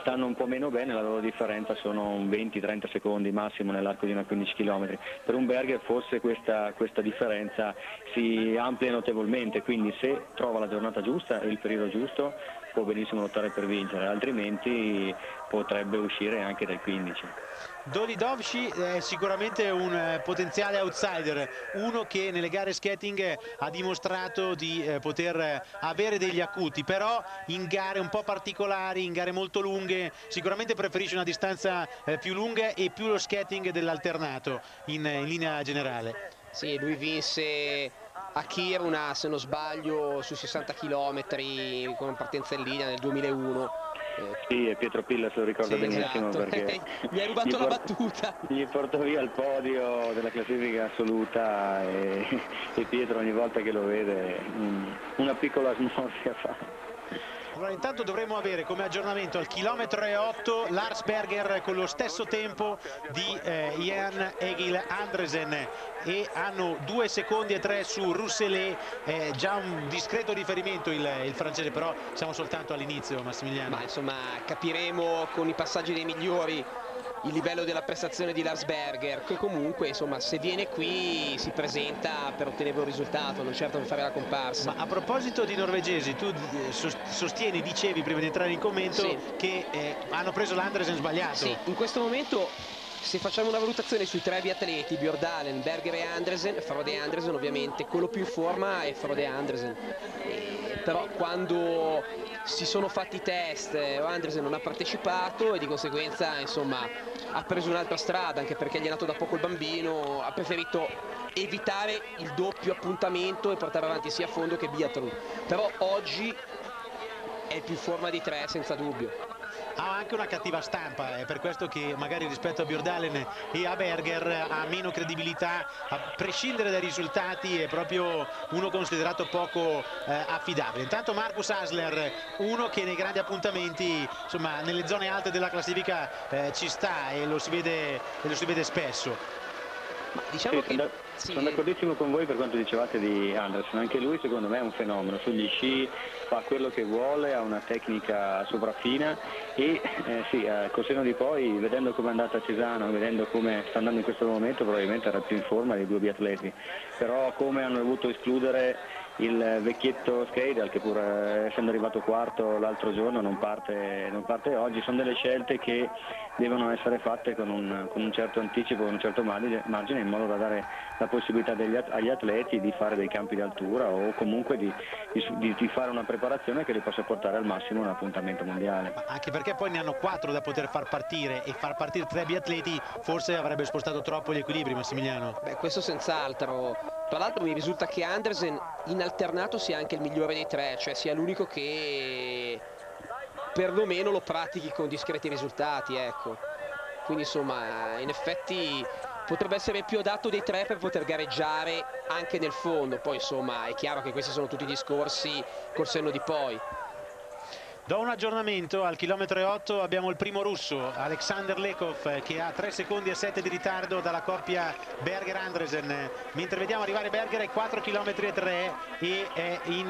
stanno un po' meno bene, la loro differenza sono un venti trenta secondi massimo nell'arco di una quindici chilometri. Per un Berger forse questa, questa differenza si amplia notevolmente, quindi se trova la giornata giusta e il periodo giusto può benissimo lottare per vincere, altrimenti potrebbe uscire anche dai quindici. Dolidovci è sicuramente un eh, potenziale outsider, uno che nelle gare skating ha dimostrato di eh, poter eh, avere degli acuti, però in gare un po' particolari, in gare molto lunghe, sicuramente preferisce una distanza eh, più lunga e più lo skating dell'alternato in, in linea generale. Sì, lui vinse a Kiruna, se non sbaglio, su sessanta chilometri con partenza in linea nel duemilauno. Sì, e Pietro Pilla se lo ricorda Sì, benissimo, esatto. Perché mi hai rubato la port battuta. Gli portò via il podio della classifica assoluta e, e Pietro ogni volta che lo vede um, una piccola smorfia fa. Allora, intanto dovremo avere come aggiornamento al chilometro e otto Lars Berger con lo stesso tempo di eh, Jan Egil Andresen, e hanno due secondi e tre su Rousselet, eh, già un discreto riferimento il, il francese, però siamo soltanto all'inizio, Massimiliano. Ma insomma capiremo con i passaggi dei migliori il livello della prestazione di Lars Berger, che comunque insomma se viene qui si presenta per ottenere un risultato, non certo per fare la comparsa. Ma a proposito di norvegesi, tu sostieni, dicevi prima di entrare in commento, sì, che eh, hanno preso l'Andresen sbagliato. Sì, in questo momento se facciamo una valutazione sui tre biatleti, Bjordalen, Berger e Andresen, Frode Andresen ovviamente, quello più in forma è Frode Andresen. E, però quando si sono fatti i test, Andresen non ha partecipato e di conseguenza insomma ha preso un'altra strada, anche perché gli è nato da poco il bambino, ha preferito evitare il doppio appuntamento e portare avanti sia fondo che biathlon. Però oggi è il più in forma di tre senza dubbio. Ha anche una cattiva stampa, è per questo che magari rispetto a Bjordalen e a Berger ha meno credibilità, a prescindere dai risultati è proprio uno considerato poco eh, affidabile. Intanto Marcus Hasler, uno che nei grandi appuntamenti, insomma nelle zone alte della classifica eh, ci sta e lo si vede, e lo si vede spesso. Ma diciamo sì, che... sono, sì. sono d'accordissimo con voi per quanto dicevate di Andersen, anche lui secondo me è un fenomeno, sugli sci fa quello che vuole, ha una tecnica sopraffina e eh, sì, eh, col senno di poi, vedendo come è andata a Cesano, vedendo come sta andando in questo momento, probabilmente era più in forma dei due biatleti, però come hanno dovuto escludere il vecchietto Skadel, che pur essendo arrivato quarto l'altro giorno non parte, non parte oggi, sono delle scelte che devono essere fatte con un, con un certo anticipo, con un certo margine, in modo da dare la possibilità degli, agli atleti di fare dei campi di altura o comunque di, di, di fare una preparazione che li possa portare al massimo un appuntamento mondiale. Anche perché poi ne hanno quattro da poter far partire, e far partire tre biatleti forse avrebbe spostato troppo gli equilibri, Massimiliano. Beh, questo senz'altro. Tra l'altro mi risulta che Andresen in alternato sia anche il migliore dei tre, cioè sia l'unico che perlomeno lo pratichi con discreti risultati, ecco. Quindi insomma in effetti potrebbe essere più adatto dei tre per poter gareggiare anche nel fondo. Poi insomma è chiaro che questi sono tutti discorsi col senno di poi. Do un aggiornamento, al chilometro e otto abbiamo il primo russo, Alexander Lekov, che ha tre secondi e sette di ritardo dalla coppia Berger-Andresen, mentre vediamo arrivare Berger ai quattro chilometri e tre e è in,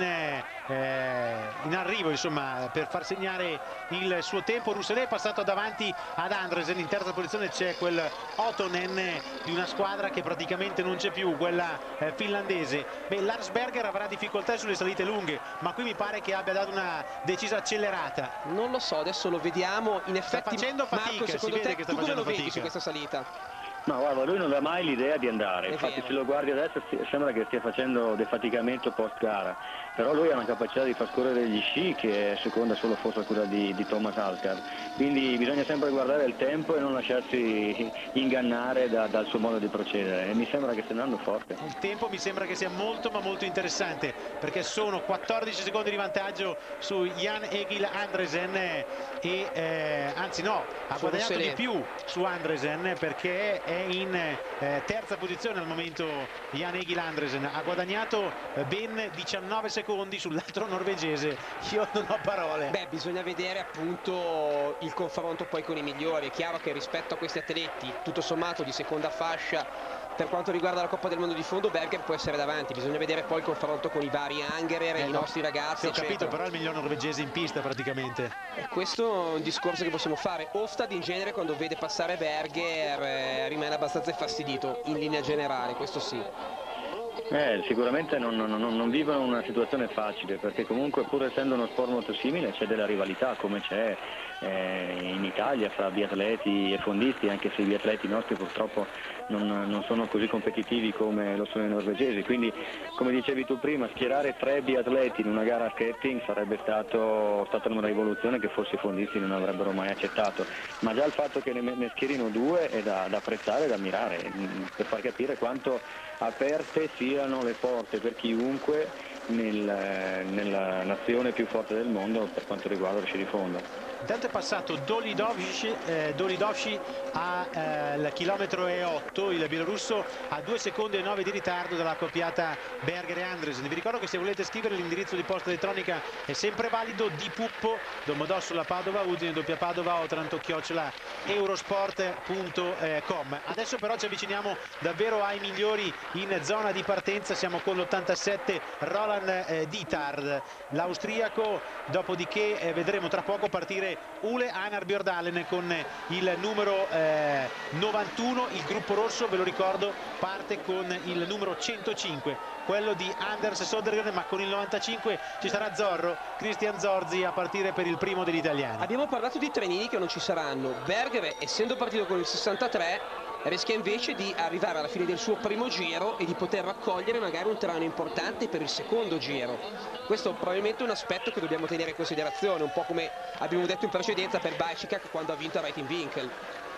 eh, in arrivo insomma per far segnare il suo tempo. Rousselet è passato davanti ad Andresen, in terza posizione c'è quel Ottonen di una squadra che praticamente non c'è più, quella eh, finlandese. Beh, Lars Berger avrà difficoltà sulle salite lunghe, ma qui mi pare che abbia dato una decisa accelerazione. Non lo so, adesso lo vediamo. In effetti, sta facendo fatica, Marco, secondo si vede te, che sta tu come facendo lo vedi fatica su questa salita? No, guarda, lui non ha mai l'idea di andare, È infatti vero. se lo guardi adesso sembra che stia facendo defaticamento post gara, però lui ha una capacità di far scorrere gli sci che è seconda solo forse a quella di, di Thomas Alsgaard, quindi bisogna sempre guardare il tempo e non lasciarsi ingannare da, dal suo modo di procedere, e mi sembra che stia andando forte. Il tempo mi sembra che sia molto ma molto interessante, perché sono quattordici secondi di vantaggio su Jan Egil Andresen e eh, anzi no, ha guadagnato di più su Andresen perché è in eh, terza posizione al momento. Jan Egil Andresen ha guadagnato eh, ben diciannove secondi sull'altro norvegese. Io non ho parole. Beh, bisogna vedere appunto il confronto poi con i migliori. È chiaro che rispetto a questi atleti tutto sommato di seconda fascia per quanto riguarda la Coppa del Mondo di fondo Berger può essere davanti, bisogna vedere poi il confronto con i vari Angerer e eh i no, nostri ragazzi. ho capito, eccetera. però è il miglior norvegese in pista praticamente. E questo è un discorso che possiamo fare. Ostad in genere quando vede passare Berger eh, rimane abbastanza infastidito in linea generale, questo sì. Eh, sicuramente non, non, non vivono una situazione facile, perché comunque pur essendo uno sport molto simile c'è della rivalità come c'è eh, in Italia fra biatleti e fondisti, anche se i biatleti nostri purtroppo non, non sono così competitivi come lo sono i norvegesi, quindi come dicevi tu prima schierare tre biatleti in una gara a skating sarebbe stato, stata una rivoluzione che forse i fondisti non avrebbero mai accettato, ma già il fatto che ne, ne schierino due è da, da apprezzare e da ammirare, per far capire quanto aperte siano le porte per chiunque nel, nella nazione più forte del mondo per quanto riguarda lo sci di fondo. Intanto è passato Dolidovci, eh, Dolidovci al eh, chilometro e otto, il bielorusso a due secondi e nove di ritardo dalla coppiata Berger e Andresen. Vi ricordo che se volete scrivere l'indirizzo di posta elettronica è sempre valido, di Puppo, Domodossola Padova, Udine, doppia Padova, Otranto, chiocciola, eurosport punto com. Adesso però ci avviciniamo davvero ai migliori in zona di partenza, siamo con l'ottantasette Roland eh, Dithard, l'austriaco, dopodiché eh, vedremo tra poco partire Ole Einar Bjørndalen con il numero eh, novantuno, il gruppo rosso, ve lo ricordo, parte con il numero centocinque, quello di Anders Södergren, ma con il novantacinque ci sarà Zorro, Christian Zorzi a partire per il primo degli italiani. Abbiamo parlato di trenini che non ci saranno. Berger, essendo partito con il sessantatré, rischia invece di arrivare alla fine del suo primo giro e di poter raccogliere magari un terreno importante per il secondo giro. Questo probabilmente è un aspetto che dobbiamo tenere in considerazione, un po' come abbiamo detto in precedenza per Bajčík quando ha vinto a Reitenwinkel.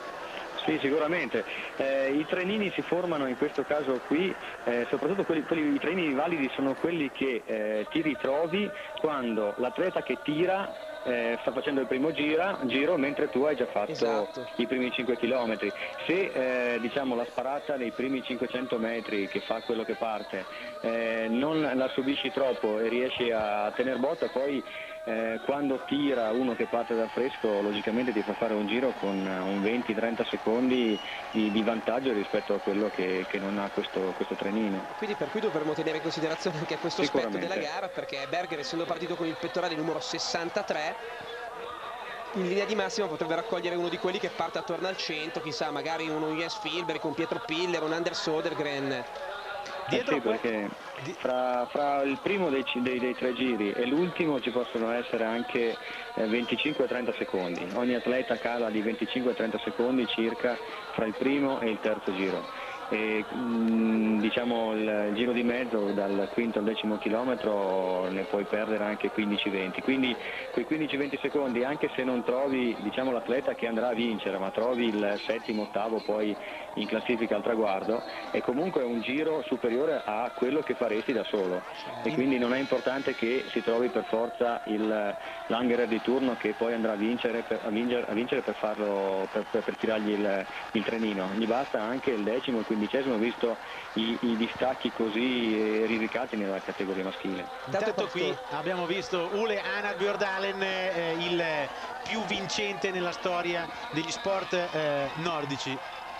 Sì, sicuramente. Eh, I trenini si formano in questo caso qui, eh, soprattutto quelli, quelli, i trenini validi sono quelli che eh, ti ritrovi quando l'atleta che tira eh, sta facendo il primo giro, giro mentre tu hai già fatto esatto. i primi cinque chilometri. Se eh, diciamo, la sparata nei primi cinquecento metri che fa quello che parte eh, non la subisci troppo e riesci a tener botta, poi Eh, quando tira uno che parte dal fresco logicamente ti fa fare un giro con un venti trenta secondi di, di vantaggio rispetto a quello che, che non ha questo, questo trenino. Quindi per cui dovremmo tenere in considerazione anche questo aspetto della gara, perché Berger, essendo partito con il pettorale numero sessantatré, in linea di massima potrebbe raccogliere uno di quelli che parte attorno al cento, chissà, magari uno Jens Filberg con Pietro Piller, un Anders Södergren. Dietro eh sì, perché fra, fra il primo dei, dei, dei tre giri e l'ultimo ci possono essere anche eh, venticinque trenta secondi. Ogni atleta cala di venticinque trenta secondi circa fra il primo e il terzo giro. E, mh, diciamo il giro di mezzo dal quinto al decimo chilometro ne puoi perdere anche quindici venti, quindi quei quindici venti secondi, anche se non trovi diciamo l'atleta che andrà a vincere, ma trovi il settimo, ottavo poi in classifica al traguardo, è comunque un giro superiore a quello che faresti da solo, e quindi non è importante che si trovi per forza l'Angerer di turno che poi andrà a vincere per, a vincere, a vincere per, farlo, per, per, per tirargli il, il trenino, gli basta anche il decimo, il quindicesimo, visto i, i distacchi così ridicati nella categoria maschile. Intanto qui abbiamo visto Ole Einar Bjørndalen, eh, il più vincente nella storia degli sport eh, nordici.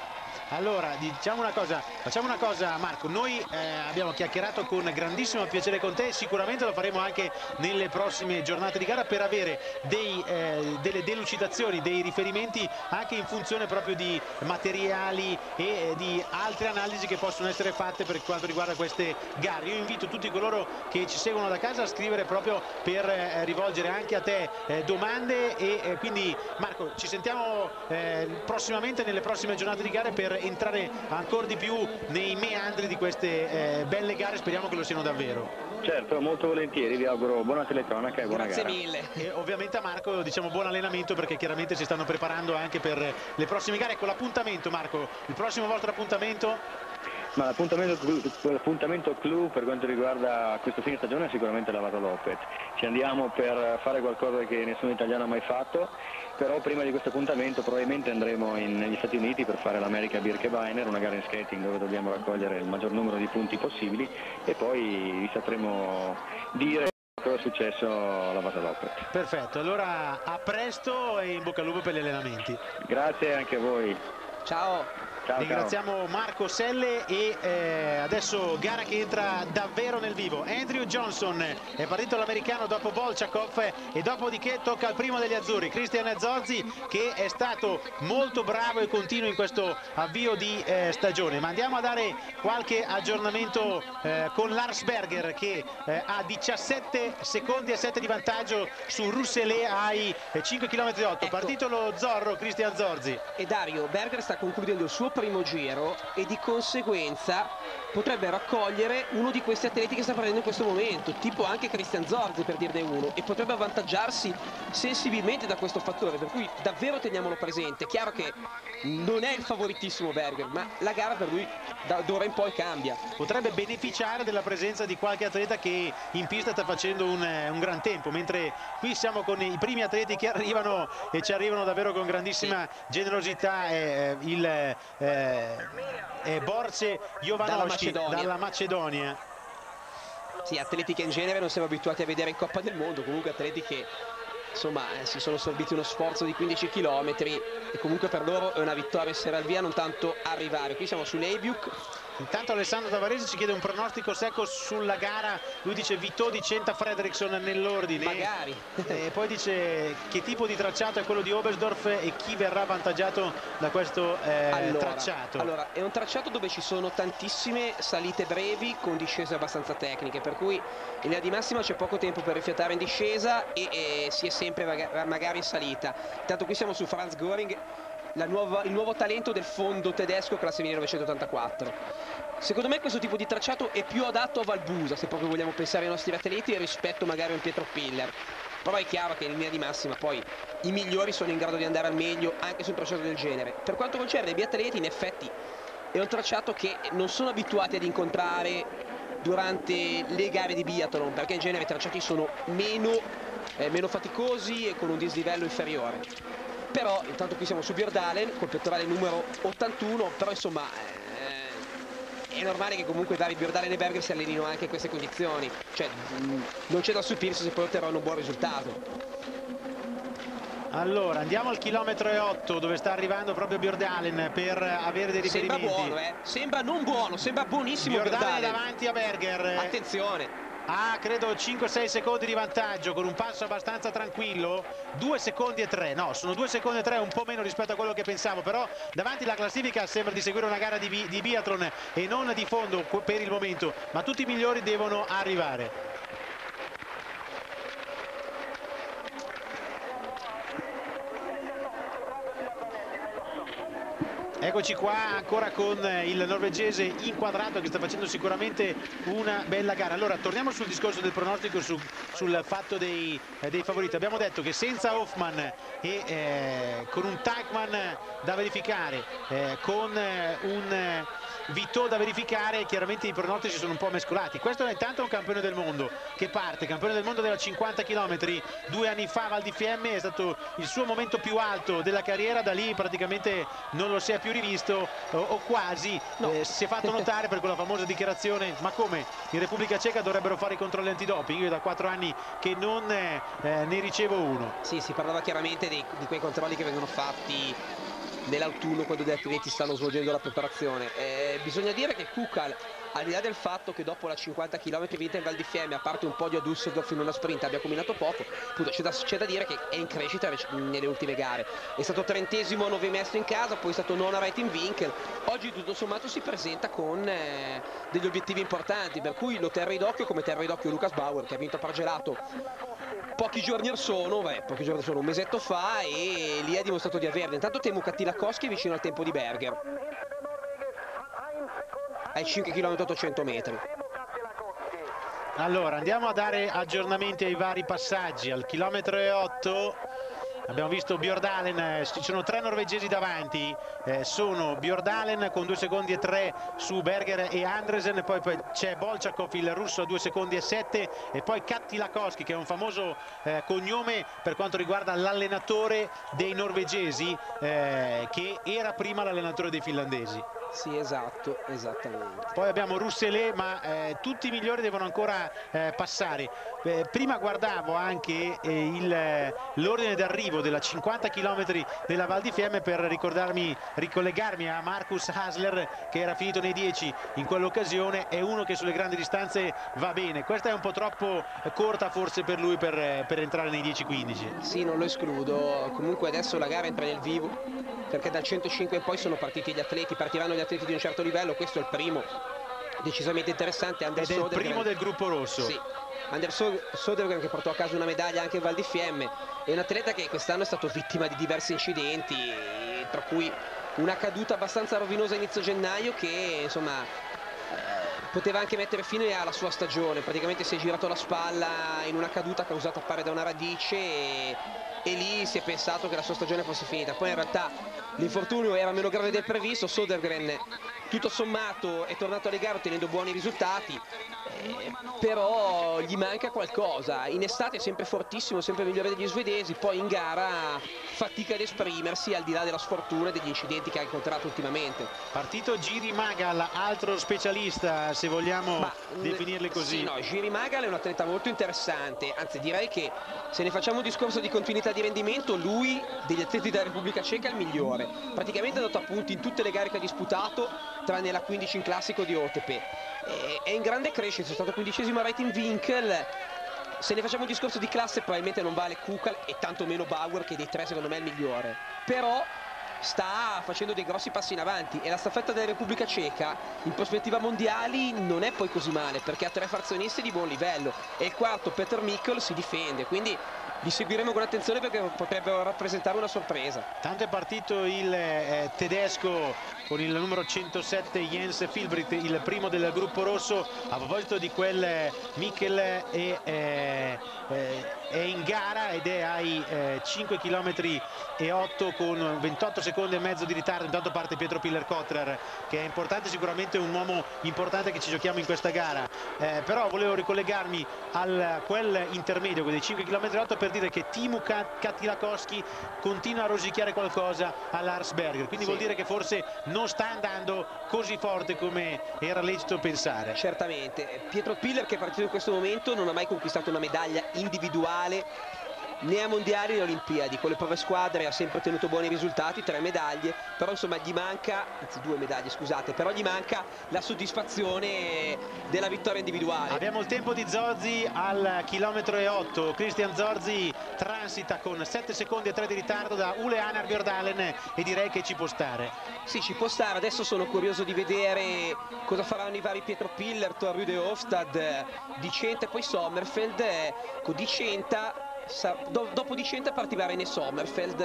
Allora, diciamo una cosa, facciamo una cosa Marco, noi eh, abbiamo chiacchierato con grandissimo piacere con te, sicuramente lo faremo anche nelle prossime giornate di gara per avere dei, eh, delle delucidazioni, dei riferimenti anche in funzione proprio di materiali e eh, di altre analisi che possono essere fatte per quanto riguarda queste gare. Io invito tutti coloro che ci seguono da casa a scrivere proprio per eh, rivolgere anche a te eh, domande e eh, quindi Marco ci sentiamo eh, prossimamente nelle prossime giornate di gare per entrare ancora di più nei meandri di queste eh, belle gare, speriamo che lo siano davvero. Certo, molto volentieri, vi auguro buona telecronaca e buona Grazie gara. mille. E ovviamente a Marco diciamo buon allenamento, perché chiaramente si stanno preparando anche per le prossime gare. Ecco l'appuntamento Marco, il prossimo vostro appuntamento? Ma l'appuntamento clou per quanto riguarda questo fine stagione è sicuramente la Vasaloppet. Ci andiamo per fare qualcosa che nessun italiano ha mai fatto, però prima di questo appuntamento probabilmente andremo in, negli Stati Uniti per fare l'America Birkebeiner, una gara in skating dove dobbiamo raccogliere il maggior numero di punti possibili, e poi vi sapremo dire cosa è successo alla Vasaloppet. Perfetto, allora a presto e in bocca al lupo per gli allenamenti. Grazie anche a voi. Ciao. Ciao, Ringraziamo ciao. Marco Selle e eh, adesso gara che entra davvero nel vivo. Andrew Johnson è partito l'americano dopo Bolchakov e dopodiché tocca al primo degli azzurri, Christian Zorzi, che è stato molto bravo e continuo in questo avvio di eh, stagione. Ma andiamo a dare qualche aggiornamento eh, con Lars Berger, che eh, ha diciassette secondi e sette di vantaggio su Rousselet ai cinque chilometri e otto. Ecco. Partito lo Zorro, Christian Zorzi. E Dario, Berger sta concludendo il suo primo giro e di conseguenza potrebbe raccogliere uno di questi atleti che sta prendendo in questo momento, tipo anche Christian Zorzi, per dirne uno, e potrebbe avvantaggiarsi sensibilmente da questo fattore, per cui davvero teniamolo presente. Chiaro che non è il favoritissimo Berger, ma la gara per lui da d'ora in poi cambia. Potrebbe beneficiare della presenza di qualche atleta che in pista sta facendo un, un gran tempo, mentre qui siamo con i primi atleti che arrivano e ci arrivano davvero con grandissima generosità. Eh, il eh, eh, Borce Jovanovski dalla, dalla Macedonia. Sì, atleti che in genere non siamo abituati a vedere in Coppa del Mondo, comunque atleti che insomma eh, si sono sorbiti uno sforzo di quindici chilometri e comunque per loro è una vittoria essere al via, non tanto arrivare. Qui siamo su Leibiuk. Intanto Alessandro Tavarese ci chiede un pronostico secco sulla gara. Lui dice Vitò di Centa Fredriksson nell'ordine. Magari. E poi dice che tipo di tracciato è quello di Oberstdorf e chi verrà avvantaggiato da questo eh, allora, tracciato. Allora, è un tracciato dove ci sono tantissime salite brevi con discese abbastanza tecniche, per cui in linea di massima c'è poco tempo per rifiatare in discesa e, e si è sempre magari in salita. Intanto qui siamo su Franz Göring, La nuova, il nuovo talento del fondo tedesco classe millenovecentottantaquattro. Secondo me questo tipo di tracciato è più adatto a Valbusa, se proprio vogliamo pensare ai nostri atleti, rispetto magari a un Pietro Piller. Però è chiaro che in linea di massima poi i migliori sono in grado di andare al meglio anche su un tracciato del genere. Per quanto concerne i biatleti, in effetti è un tracciato che non sono abituati ad incontrare durante le gare di biathlon, perché in genere i tracciati sono meno, eh, meno faticosi e con un dislivello inferiore. Però intanto qui siamo su Bjordalen col pettorale numero ottantuno, però insomma eh, è normale che comunque vari Bjordalen e Berger si allenino anche in queste condizioni, cioè mh, non c'è da stupirsi se poi otterranno un buon risultato. Allora andiamo al chilometro e otto dove sta arrivando proprio Bjordalen per avere dei riferimenti. Sembra buono, eh? Sembra non buono, sembra buonissimo Bjordalen. Bjordalen Davanti a Berger. Attenzione. Ah, credo cinque sei secondi di vantaggio con un passo abbastanza tranquillo. due secondi e tre, no, sono due secondi e tre, un po' meno rispetto a quello che pensavo, però davanti la classifica sembra di seguire una gara di, bi di biathlon e non di fondo per il momento, ma tutti i migliori devono arrivare. Eccoci qua ancora con il norvegese inquadrato che sta facendo sicuramente una bella gara. Allora torniamo sul discorso del pronostico, su, sul fatto dei, eh, dei favoriti. Abbiamo detto che senza Hoffman e eh, con un Teichmann da verificare, eh, con eh, un eh, Vitò da verificare, chiaramente i pronostici sono un po' mescolati. Questo è intanto un campione del mondo che parte, campione del mondo della cinquanta chilometri, due anni fa a Val di Fiemme, è stato il suo momento più alto della carriera, da lì praticamente non lo si è più rivisto o, o quasi. No. Eh, si è fatto notare per quella famosa dichiarazione: ma come, in Repubblica Ceca dovrebbero fare i controlli antidoping? Io da quattro anni che non eh, ne ricevo uno. Sì, si parlava chiaramente di, di quei controlli che vengono fatti nell'autunno quando gli atleti stanno svolgendo la preparazione. Eh, bisogna dire che Kukal, al di là del fatto che dopo la cinquanta chilometri vinta in Val di Fiemme, a parte un podio a Düsseldorf in una sprint, abbia combinato poco, c'è da, da dire che è in crescita nelle ultime gare. È stato trentesimo a Novemesto in casa, poi è stato nono a Reitenwinkel. Oggi tutto sommato si presenta con eh, degli obiettivi importanti, per cui lo terrei d'occhio come terrei d'occhio Lucas Bauer, che ha vinto a Pargelato pochi giorni or sono, beh, pochi giorni sono, un mesetto fa, e lì ha dimostrato di averne. Intanto Teemu Katila-Koski è vicino al tempo di Berger, ai cinque chilometri ottocento metri. Allora andiamo a dare aggiornamenti ai vari passaggi. Al chilometro e otto abbiamo visto Bjordalen, ci sono tre norvegesi davanti, eh, sono Bjordalen con due secondi e tre su Berger e Andresen, poi, poi c'è Bolchakov il russo a due secondi e sette, e poi Katila-Koski, che è un famoso eh, cognome per quanto riguarda l'allenatore dei norvegesi, eh, che era prima l'allenatore dei finlandesi. Sì, esatto, esattamente. Poi abbiamo Rousselet, ma eh, tutti i migliori devono ancora eh, passare. Eh, prima guardavo anche eh, l'ordine d'arrivo della cinquanta chilometri della Val di Fiemme per ricordarmi, ricollegarmi a Marcus Hasler, che era finito nei dieci in quell'occasione. È uno che sulle grandi distanze va bene. Questa è un po' troppo corta forse per lui per, per entrare nei dieci quindici. Sì, non lo escludo. Comunque adesso la gara entra nel vivo, perché dal centocinque in poi sono partiti gli atleti, partiranno gli atleti di un certo livello. Questo è il primo decisamente interessante. Anders Ed è il Sodergren, primo del gruppo rosso. Sì, Anders Sodergren, che portò a casa una medaglia anche in Val di Fiemme, è un atleta che quest'anno è stato vittima di diversi incidenti, tra cui una caduta abbastanza rovinosa a inizio gennaio che insomma eh, poteva anche mettere fine alla sua stagione. Praticamente si è girato la spalla in una caduta causata pare da una radice e, e lì si è pensato che la sua stagione fosse finita. Poi in realtà l'infortunio era meno grave del previsto. Sodergren tutto sommato è tornato alle gare ottenendo buoni risultati, eh, però gli manca qualcosa. In estate è sempre fortissimo, sempre migliore degli svedesi, poi in gara fatica ad esprimersi al di là della sfortuna e degli incidenti che ha incontrato ultimamente. Partito Jiri Magal, altro specialista se vogliamo Ma, definirli così. Sì, no, Jiri Magal è un atleta molto interessante, anzi direi che se ne facciamo un discorso di continuità di rendimento, lui degli atleti della Repubblica Ceca è il migliore. Praticamente è andato a punti in tutte le gare che ha disputato, tranne la quindici in classico di O T P. È in grande crescita, è stato quindicesimo a Reitenwinkel. Se ne facciamo un discorso di classe probabilmente non vale Kukal e tanto meno Bauer, che dei tre secondo me è il migliore, però sta facendo dei grossi passi in avanti e la staffetta della Repubblica Ceca in prospettiva mondiali non è poi così male, perché ha tre farzionisti di buon livello e il quarto Peter Mikkel si difende, quindi li seguiremo con attenzione perché potrebbero rappresentare una sorpresa. Tanto è partito il eh, tedesco con il numero centosette Jens Filbricht, il primo del gruppo rosso. A proposito di quel eh, Mikkel è, eh, eh, è in gara ed è ai eh, cinque chilometri e otto con ventotto secondi e mezzo di ritardo. Intanto parte Pietro Piller-Kotler, che è importante, sicuramente un uomo importante che ci giochiamo in questa gara, eh, però volevo ricollegarmi a quel intermedio con dei cinque chilometri e otto per dire che Timo Katilakowski continua a rosicchiare qualcosa a Lars Berger, quindi sì, vuol dire che forse non sta andando così forte come era lecito pensare. Certamente. Pietro Piller, che è partito in questo momento, non ha mai conquistato una medaglia individuale né a mondiali né Olimpiadi. Con le prove squadre ha sempre ottenuto buoni risultati, tre medaglie, però insomma gli manca, anzi due medaglie scusate, però gli manca la soddisfazione della vittoria individuale. Abbiamo il tempo di Zorzi al chilometro e otto, Christian Zorzi transita con sette secondi e tre di ritardo da Ole Einar Bjordalen e direi che ci può stare. Sì, ci può stare. Adesso sono curioso di vedere cosa faranno i vari Pietro Piller, Torrude Hofstad, Di Centa e poi Sommerfeld. Con Di Centa dopo Di Centa partirà René Sommerfeld.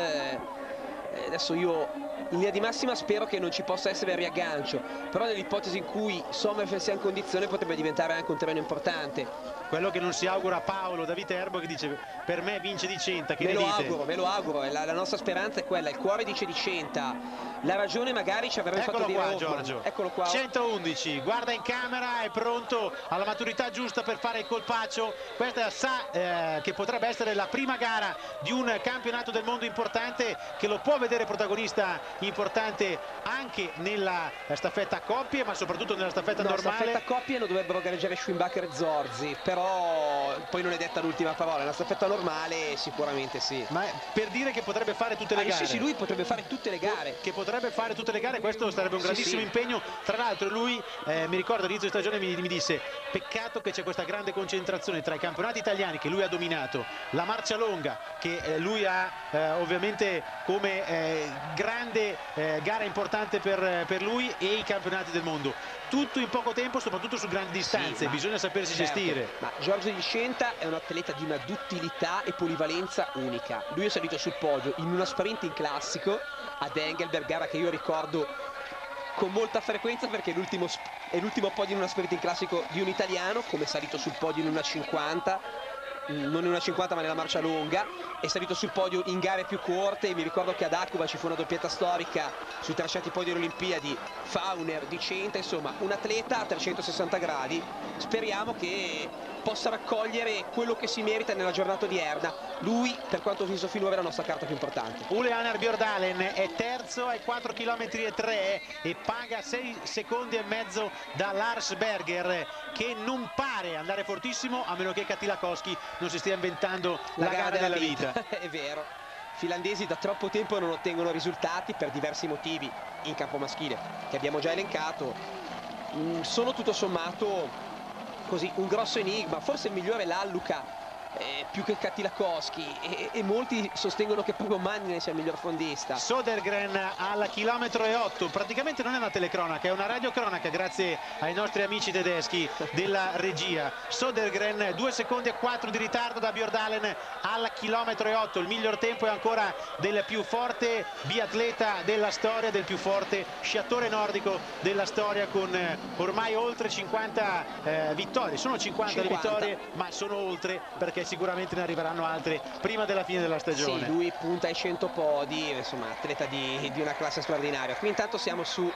Adesso io in linea di massima spero che non ci possa essere riaggancio, però nell'ipotesi in cui Sommerfeld sia in condizione potrebbe diventare anche un terreno importante. Quello che non si augura Paolo da Viterbo, che dice per me vince Di Centa, che me ne lo dite? auguro, me lo auguro, la, la nostra speranza è quella, il cuore dice Di Centa, la ragione magari ci avrebbe Eccolo fatto dire qua, Hoffman. Giorgio. Eccolo qua. centoundici, guarda in camera, è pronto alla maturità giusta per fare il colpaccio. Questa sa eh, che potrebbe essere la prima gara di un campionato del mondo importante, che lo può vedere protagonista importante anche nella staffetta a coppie, ma soprattutto nella staffetta no, normale. staffetta a coppie lo dovrebbero gareggiare Schwimbacher e Zorzi, però poi non è detta l'ultima parola. La staffetta normale sicuramente sì. Ma per dire che potrebbe fare tutte le ah, gare. Sì, sì, lui potrebbe fare tutte le gare. Che potrebbe fare tutte le gare, questo sarebbe un grandissimo sì, sì. impegno. Tra l'altro lui, eh, mi ricordo all'inizio di stagione mi, mi disse peccato che c'è questa grande concentrazione tra i campionati italiani che lui ha dominato, la marcia lunga che eh, lui ha eh, ovviamente come eh, grande eh, gara importante per, per lui, e i campionati del mondo. Tutto in poco tempo, soprattutto su grandi distanze, sì, bisogna sapersi certo. gestire. Ma Giorgio Di Centa è un atleta di una duttilità e polivalenza unica. Lui è salito sul podio in una sprint in classico ad Engelberg, gara che io ricordo con molta frequenza perché è l'ultimo è l'ultimo podio in una sprint in classico di un italiano, come è salito sul podio in una cinquanta, non in una cinquanta ma nella marcia lunga, è salito sul podio in gare più corte. Mi ricordo che ad Aquila ci fu una doppietta storica sui tracciati poi delle Olimpiadi, Fauner, Di Centa, insomma un atleta a trecentosessanta gradi. Speriamo che possa raccogliere quello che si merita nella giornata odierna. Lui, per quanto ho visto finora, è la nostra carta più importante. Ole Einar Bjordalen è terzo ai quattro chilometri e tre e paga sei secondi e mezzo da Lars Berger, che non pare andare fortissimo, a meno che Katilakoski non si stia inventando la, la gara, gara della vita, vita. È vero, finlandesi da troppo tempo non ottengono risultati per diversi motivi in campo maschile che abbiamo già elencato. Mm, sono tutto sommato così un grosso enigma, forse il migliore Lalluka Eh, più che Katilakoski, e, e molti sostengono che proprio Manninen sia il miglior fondista. Södergren al chilometro e otto, praticamente non è una telecronaca, è una radiocronaca grazie ai nostri amici tedeschi della regia. Södergren due secondi e quattro di ritardo da Bjordalen al chilometro e otto, il miglior tempo è ancora del più forte biatleta della storia, del più forte sciatore nordico della storia, con eh, ormai oltre cinquanta eh, vittorie. Sono cinquanta, cinquanta le vittorie, ma sono oltre, perché sicuramente ne arriveranno altre prima della fine della stagione. Sì, lui punta ai cento podi, insomma, atleta di, di una classe straordinaria. Qui intanto siamo su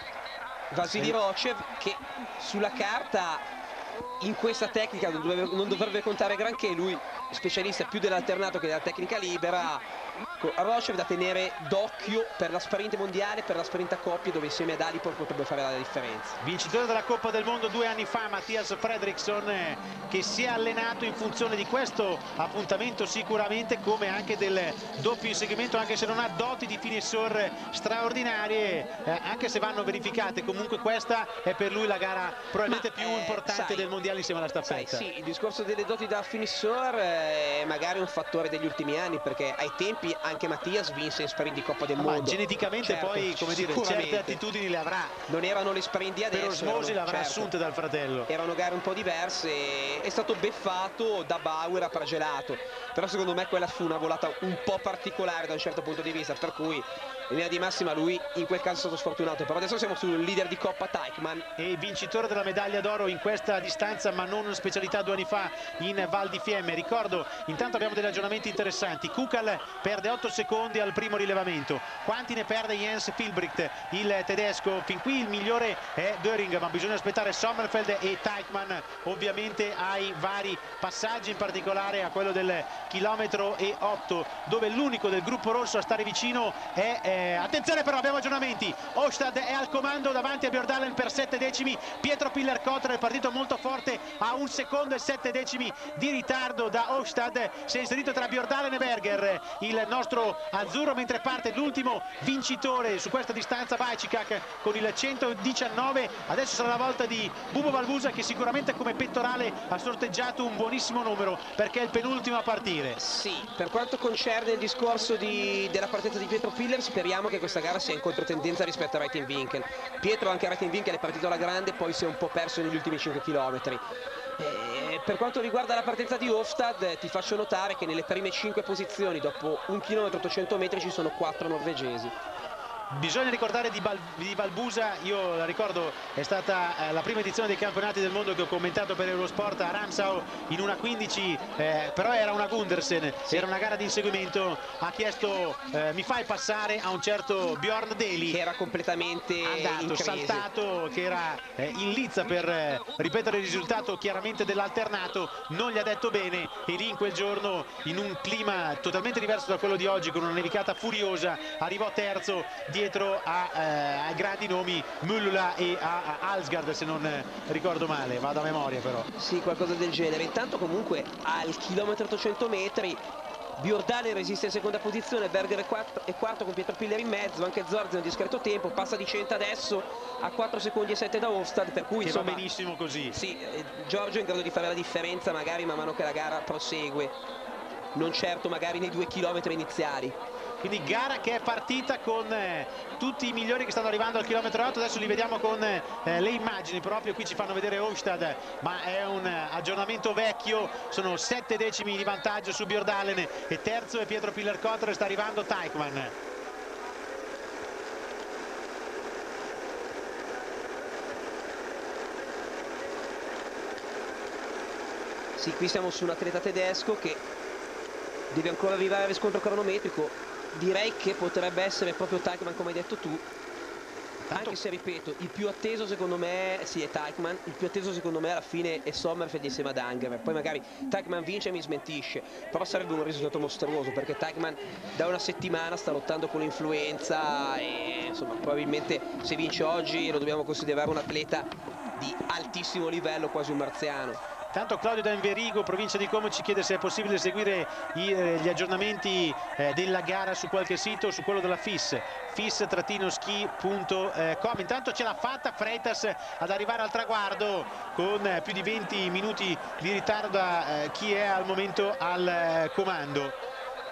Vasily Rochev, che sulla carta in questa tecnica non dovrebbe, non dovrebbe contare granché. Lui specialista più dell'alternato che della tecnica libera. Rochev da tenere d'occhio per la sprint mondiale, per la sprint a coppie, dove insieme ad Alipor potrebbe fare la differenza. Vincitore della Coppa del Mondo due anni fa, Mattias Fredriksson, eh, che si è allenato in funzione di questo appuntamento sicuramente, come anche del doppio inseguimento, anche se non ha doti di finisseur straordinarie, eh, anche se vanno verificate. Comunque questa è per lui la gara probabilmente Ma, più eh, importante sai, del mondiale insieme alla staffetta. Sai, sì, il discorso delle doti da finisseur è magari un fattore degli ultimi anni, perché ai tempi anche Mattias vinse in sprint di Coppa del Mondo. Ma geneticamente certo, poi, come dire, certe attitudini le avrà. Non erano le sprint di adesso. Per osmosi le avrà certo, assunte dal fratello. Erano gare un po' diverse. È stato beffato da Bauer a Pragelato, però secondo me quella fu una volata un po' particolare da un certo punto di vista, per cui in linea di massima lui in quel caso è stato sfortunato. Però adesso siamo sul leader di Coppa, Teichmann, e vincitore della medaglia d'oro in questa distanza, ma non specialità, due anni fa in Val di Fiemme. Ricordo, intanto abbiamo degli aggiornamenti interessanti. Kukal perde otto secondi al primo rilevamento, quanti ne perde Jens Filbricht, il tedesco. Fin qui il migliore è Döring, ma bisogna aspettare Sommerfeld e Teichmann ovviamente ai vari passaggi, in particolare a quello del chilometro e otto, dove l'unico del gruppo rosso a stare vicino è eh, attenzione, però abbiamo aggiornamenti. Ostad è al comando davanti a Bjordalen per sette decimi, Pietro Piller-Cotter è partito molto forte a un secondo e sette decimi di ritardo da Ostad, si è inserito tra Bjordalen e Berger il nostro azzurro, mentre parte l'ultimo vincitore su questa distanza, Vajcikak, con il centodiciannove. Adesso sarà la volta di Bubo Valbusa, che sicuramente come pettorale ha sorteggiato un buonissimo numero, perché è il penultimo a partire. Sì, per quanto concerne il discorso di, della partenza di Pietro Piller, speriamo che questa gara sia in controtendenza rispetto a Reitenwinkel. Pietro anche a Reitenwinkel è partito alla grande, poi si è un po' perso negli ultimi cinque chilometri. Eh, per quanto riguarda la partenza di Hofstad, eh, ti faccio notare che nelle prime cinque posizioni dopo un chilometro ottocento metri ci sono quattro norvegesi. Bisogna ricordare di, Val, di Valbusa, io la ricordo, è stata eh, la prima edizione dei campionati del mondo che ho commentato per Eurosport a Ramsau in una quindici, eh, però era una Gundersen, sì. Era una gara di inseguimento, ha chiesto eh, mi fai passare a un certo Bjorn Deli, che era completamente andato, saltato, che era eh, in lizza per eh, ripetere il risultato chiaramente dell'alternato, non gli ha detto bene, e lì in quel giorno, in un clima totalmente diverso da quello di oggi, con una nevicata furiosa, arrivò terzo dietro a, eh, a grandi nomi, Müllula e a, a Alsgaard, se non eh, ricordo male, vado a memoria però. Sì, qualcosa del genere. Intanto comunque al chilometro ottocento metri Bjordalen resiste in seconda posizione, Berger è quarto, è quarto con Pietro Piller in mezzo, anche Zorzi in un discreto tempo, passa di cento adesso a quattro secondi e sette da Hofstad, per cui che insomma, va benissimo così. Sì, eh, Giorgio è in grado di fare la differenza magari man mano che la gara prosegue, non certo magari nei due chilometri iniziali. Quindi gara che è partita con eh, tutti i migliori che stanno arrivando al chilometro otto, adesso li vediamo con eh, le immagini, proprio qui ci fanno vedere Hofstad, ma è un eh, aggiornamento vecchio, sono sette decimi di vantaggio su Bjordalen, e terzo è Pietro Piller-Cotter, sta arrivando Teichmann. Sì, qui siamo su un atleta tedesco che deve ancora arrivare al riscontro cronometrico. Direi che potrebbe essere proprio Teichmann, come hai detto tu. Tanto... Anche se, ripeto, il più atteso secondo me sì è Teichmann, il più atteso secondo me alla fine è Sommerfeld insieme ad Angerer. Poi magari Teichmann vince e mi smentisce, però sarebbe un risultato mostruoso, perché Teichmann da una settimana sta lottando con l'influenza e insomma probabilmente se vince oggi lo dobbiamo considerare un atleta di altissimo livello, quasi un marziano. Tanto Claudio D'Anverigo, provincia di Como, ci chiede se è possibile seguire i, eh, gli aggiornamenti eh, della gara su qualche sito, su quello della F I S, fis ski punto com. Intanto ce l'ha fatta Freitas ad arrivare al traguardo con eh, più di venti minuti di ritardo da eh, chi è al momento al eh, comando.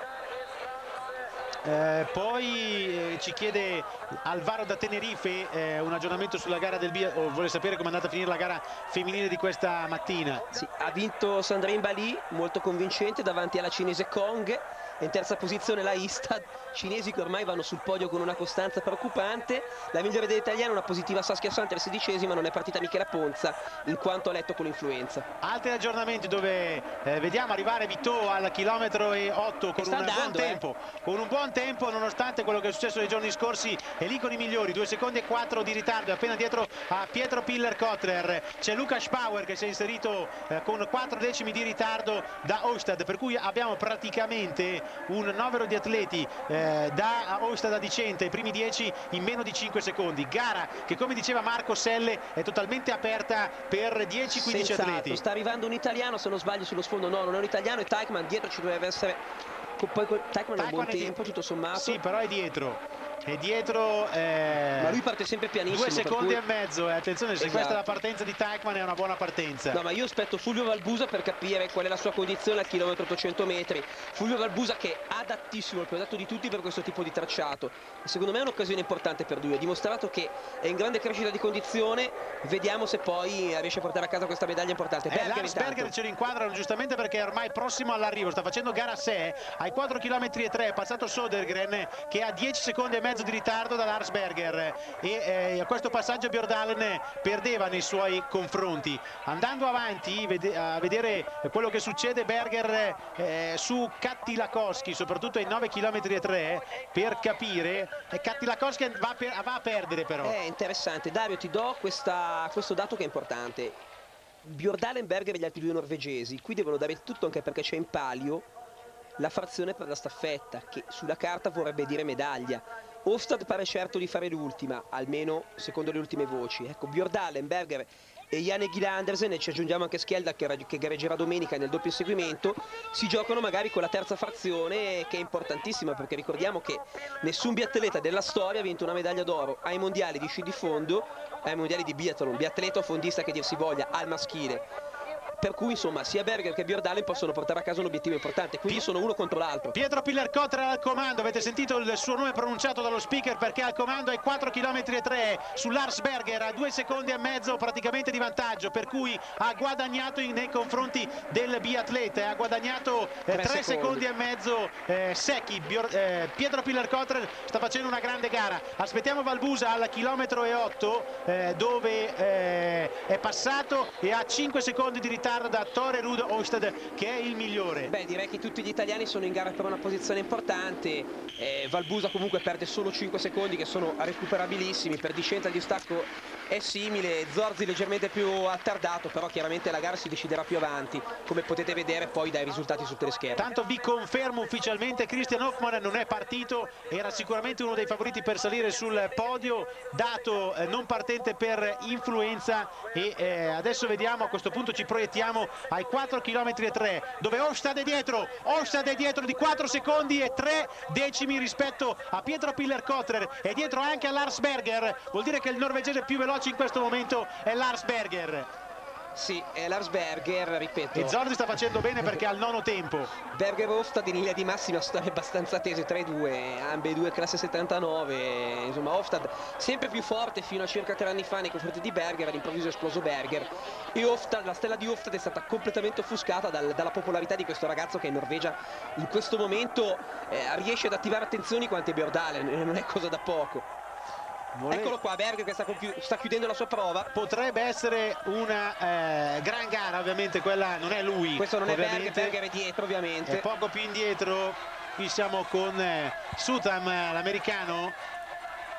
Eh, poi eh, ci chiede Alvaro da Tenerife eh, un aggiornamento sulla gara del Bia, o vuole sapere come è andata a finire la gara femminile di questa mattina. Sì, ha vinto Sandrine Bali, molto convincente davanti alla cinese Kong, e in terza posizione la Istad, cinesi che ormai vanno sul podio con una costanza preoccupante. La migliore dell'italiana, una positiva Saskia Santer, sedicesima, non è partita Michela Ponza in quanto a letto con l'influenza. Altri aggiornamenti dove eh, vediamo arrivare Vitò al chilometro e otto con un andando, buon tempo, eh. con un buon tempo nonostante quello che è successo nei giorni scorsi, è lì con i migliori, due secondi e quattro di ritardo, è appena dietro a Pietro Piller-Kotler. C'è Luca Spauer che si è inserito eh, con quattro decimi di ritardo da Ostad, per cui abbiamo praticamente un novero di atleti eh, da Ostad a Dicente, i primi dieci in meno di cinque secondi. Gara che, come diceva Marco Selle, è totalmente aperta per dieci quindici atleti. Sta arrivando un italiano, se non sbaglio, sullo sfondo. No, non è un italiano, è Teichmann, dietro ci dovrebbe essere. Poi Teichmann ha un buon tempo, tutto sommato. Sì, però è dietro. È dietro, eh, ma lui parte sempre pianissimo, due secondi cui... e mezzo, eh. Attenzione, se esatto. Questa è la partenza di Teichmann, è una buona partenza. No, ma io aspetto Fulvio Valbusa per capire qual è la sua condizione al chilometro ottocento metri. Fulvio Valbusa che è adattissimo, il più adatto di tutti per questo tipo di tracciato, e secondo me è un'occasione importante per lui. Ha dimostrato che è in grande crescita di condizione, vediamo se poi riesce a portare a casa questa medaglia importante. eh, Lars Berger ce lo inquadrano giustamente perché è ormai prossimo all'arrivo, sta facendo gara a sé ai quattro chilometri e tre, è passato Sodergren che ha dieci secondi e mezzo di ritardo da Lars Berger, e eh, a questo passaggio Bjordalen perdeva nei suoi confronti. Andando avanti vede a vedere quello che succede, Berger eh, su Kattilakowski, soprattutto ai nove chilometri e tre, per capire. eh, Kattilakowski va, va a perdere però. È interessante, Dario, ti do questa, questo dato che è importante. Bjordalen, Berger e gli altri due norvegesi qui devono dare tutto, anche perché c'è in palio la frazione per la staffetta, che sulla carta vorrebbe dire medaglia. Ostad pare certo di fare l'ultima, almeno secondo le ultime voci. Ecco, Bjordalen, Berger e Janne Gilandersen, e ci aggiungiamo anche Schielda che, che gareggerà domenica nel doppio inseguimento, si giocano magari con la terza frazione, che è importantissima, perché ricordiamo che nessun biatleta della storia ha vinto una medaglia d'oro ai mondiali di sci di fondo, ai mondiali di biathlon, biatleta o fondista che dir si voglia, al maschile. Per cui insomma sia Berger che Bjordalen possono portare a casa un obiettivo importante, quindi sono uno contro l'altro. Pietro Piller-Kotler al comando, avete sentito il suo nome pronunciato dallo speaker, perché al comando ai quattro chilometri e tre su Lars Berger, a due secondi e mezzo praticamente di vantaggio, per cui ha guadagnato in, nei confronti del biatleta, ha guadagnato eh, tre secondi e mezzo eh, secchi. eh, Pietro Piller-Kotler sta facendo una grande gara. Aspettiamo Valbusa al chilometro e otto eh, dove eh, è passato e ha cinque secondi di ritardo da Tore Rud Ostad, che è il migliore. Beh, direi che tutti gli italiani sono in gara per una posizione importante. eh, Valbusa comunque perde solo cinque secondi, che sono recuperabilissimi. Per discenza il distacco è simile, Zorzi leggermente più attardato, però chiaramente la gara si deciderà più avanti, come potete vedere poi dai risultati su teleschermo. Tanto vi confermo ufficialmente, Christian Hoffmann non è partito, era sicuramente uno dei favoriti per salire sul podio, dato eh, non partente per influenza, e eh, adesso vediamo, a questo punto ci proiettiamo ai quattro chilometri e tre, dove Ostad è dietro, Ostad è dietro di quattro secondi e tre decimi rispetto a Pietro Piller-Kotler, e dietro anche a Lars Berger, vuol dire che il norvegese più veloce in questo momento è Lars Berger. Sì, è Lars Berger, ripeto. E Zorzi sta facendo bene perché ha il nono tempo. Berger e Ostad in linea di massima sono abbastanza tese, tre due, ambedue classe settantanove. Insomma, Ostad sempre più forte fino a circa tre anni fa nei confronti di Berger, all'improvviso è esploso Berger. E Ostad, la stella di Ostad è stata completamente offuscata dal, dalla popolarità di questo ragazzo che in Norvegia in questo momento eh, riesce ad attivare attenzioni quante Bjordalen, non è cosa da poco. Vole... Eccolo qua, Berger che sta, sta chiudendo la sua prova. Potrebbe essere una eh, gran gara, ovviamente quella non è lui. Questo non ovviamente. è Berger, Berger è dietro ovviamente. È poco più indietro, qui siamo con eh, Sutam, l'americano.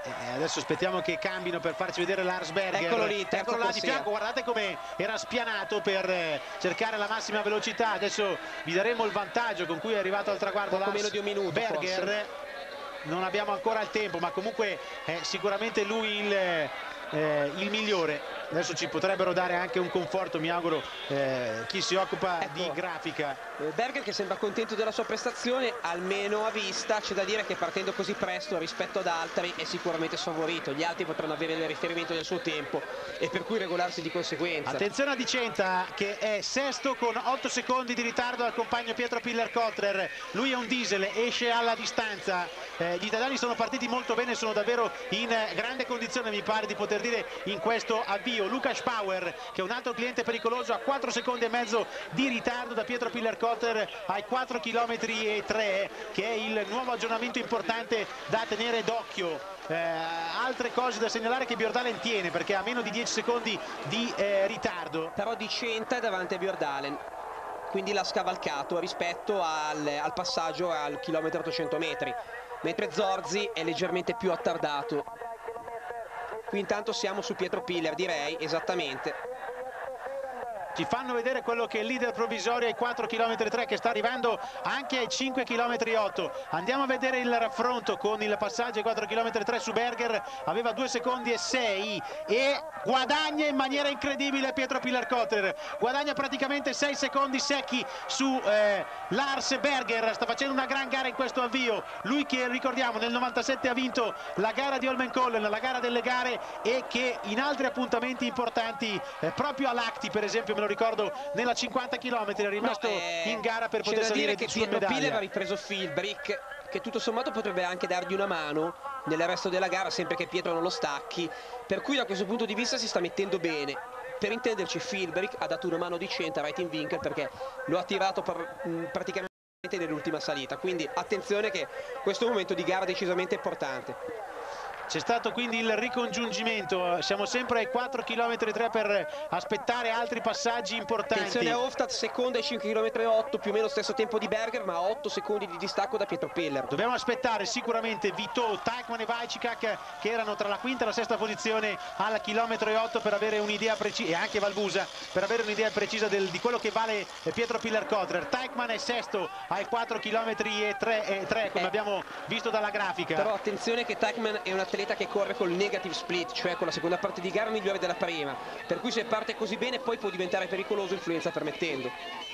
Eh, adesso aspettiamo che cambino per farci vedere Lars Berger. Eccolo lì, eccolo là di fianco, guardate come era spianato per eh, cercare la massima velocità. Adesso vi daremo il vantaggio con cui è arrivato al traguardo poco Lars meno di un minuto, Berger. forse. Non abbiamo ancora il tempo, ma comunque è sicuramente lui il, eh, il migliore. Adesso ci potrebbero dare anche un conforto, mi auguro, eh, chi si occupa ecco, di grafica. Berger che sembra contento della sua prestazione, almeno a vista. C'è da dire che partendo così presto rispetto ad altri è sicuramente sfavorito. Gli altri potranno avere il riferimento del suo tempo e per cui regolarsi di conseguenza. Attenzione a Di Centa che è sesto con otto secondi di ritardo al compagno Pietro Piller-Kotler. Lui è un diesel, esce alla distanza. Eh, gli italiani sono partiti molto bene, sono davvero in grande condizione, mi pare di poter dire, in questo avvio. Lukas Power, che è un altro cliente pericoloso, a quattro secondi e mezzo di ritardo da Pietro Piller-Kotler ai quattro chilometri e tre, che è il nuovo aggiornamento importante da tenere d'occhio. Eh, altre cose da segnalare che Bjordalen tiene, perché ha meno di dieci secondi di eh, ritardo. Però Di Centa è davanti a Bjordalen, quindi l'ha scavalcato rispetto al, al passaggio al chilometro ottocento metri, mentre Zorzi è leggermente più attardato. Qui intanto siamo su Pietro Piller, direi, esattamente. Ci fanno vedere quello che è il leader provvisorio ai quattro chilometri e tre, che sta arrivando anche ai cinque chilometri e otto. Andiamo a vedere il raffronto con il passaggio ai quattro chilometri e tre su Berger. Aveva due secondi e sei e guadagna in maniera incredibile Pietro Piller-Kotler. Guadagna praticamente sei secondi secchi su eh, Lars Berger. Sta facendo una gran gara in questo avvio. Lui che, ricordiamo, nel novantasette ha vinto la gara di Holmenkollen, la gara delle gare, e che in altri appuntamenti importanti, eh, proprio all'Acti per esempio, lo ricordo, nella cinquanta chilometri è rimasto no, eh, in gara per poter da salire dire che su Pietro medaglia. Piller ha ripreso Philbrick, che tutto sommato potrebbe anche dargli una mano nel resto della gara, sempre che Pietro non lo stacchi, per cui da questo punto di vista si sta mettendo bene. Per intenderci, Philbrick ha dato una mano di Centa a Reitenwinkel perché lo ha tirato per, mh, praticamente nell'ultima salita, quindi attenzione che questo è un momento di gara decisamente importante. C'è stato quindi il ricongiungimento, siamo sempre ai quattro chilometri e tre per aspettare altri passaggi importanti. Attenzione a Hofstad, seconda ai cinque chilometri e otto, più o meno stesso tempo di Berger, ma a otto secondi di distacco da Pietro Piller. Dobbiamo aspettare sicuramente Vito, Teichmann e Vajcikak, che erano tra la quinta e la sesta posizione al chilometro e otto, per avere un'idea precisa, e anche Valbusa, per avere un'idea precisa del, di quello che vale Pietro Piller-Kotler. Teichmann è sesto ai quattro chilometri e tre, come eh. abbiamo visto dalla grafica. Però attenzione che Teichmann è un atleta che corre col negative split, cioè con la seconda parte di gara migliore della prima, per cui se parte così bene poi può diventare pericoloso, influenza permettendo.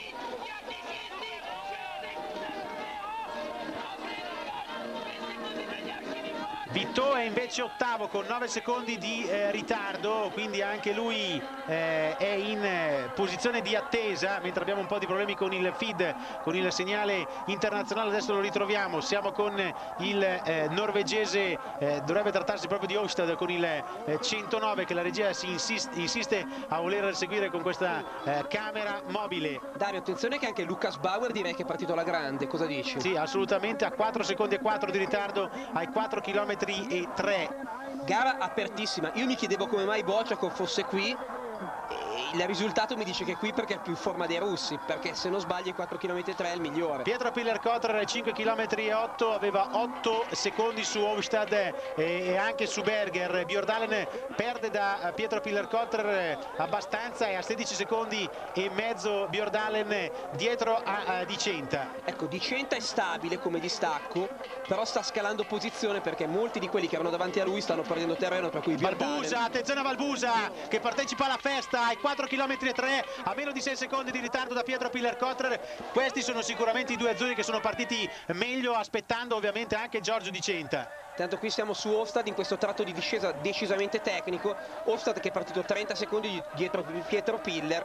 Vitto è invece ottavo con nove secondi di eh, ritardo, quindi anche lui eh, è in eh, posizione di attesa, mentre abbiamo un po' di problemi con il feed, con il segnale internazionale. Adesso lo ritroviamo, siamo con il eh, norvegese, eh, dovrebbe trattarsi proprio di Hofstad, con il eh, centonove, che la regia si insiste, insiste a voler seguire con questa eh, camera mobile. Dario, attenzione che anche Lukas Bauer direi che è partito alla grande, cosa dici? Sì, assolutamente, a quattro secondi e quattro di ritardo ai quattro chilometri e tre. Gara apertissima, io mi chiedevo come mai Bochakov fosse qui, e il risultato mi dice che è qui perché è più in forma dei russi, perché se non sbaglio i quattro chilometri e tre è il migliore. Pietro Piller-Kotler ai cinque chilometri e otto aveva otto secondi su Hofstad e, e anche su Berger. Bjordalen perde da Pietro Piller-Kotler abbastanza, e a sedici secondi e mezzo Bjordalen dietro a, a Di Centa. Ecco, Di Centa è stabile come distacco, però sta scalando posizione perché molti di quelli che erano davanti a lui stanno perdendo terreno, per cui Bjordalen... Valbusa, attenzione a Valbusa che partecipa alla festa ai quattro chilometri e tre, a meno di sei secondi di ritardo da Pietro Piller-Kotler. Questi sono sicuramente i due azzurri che sono partiti meglio, aspettando ovviamente anche Giorgio Di Centa. Tanto qui siamo su Hofstad in questo tratto di discesa decisamente tecnico. Hofstad che è partito trenta secondi dietro Pietro Piller,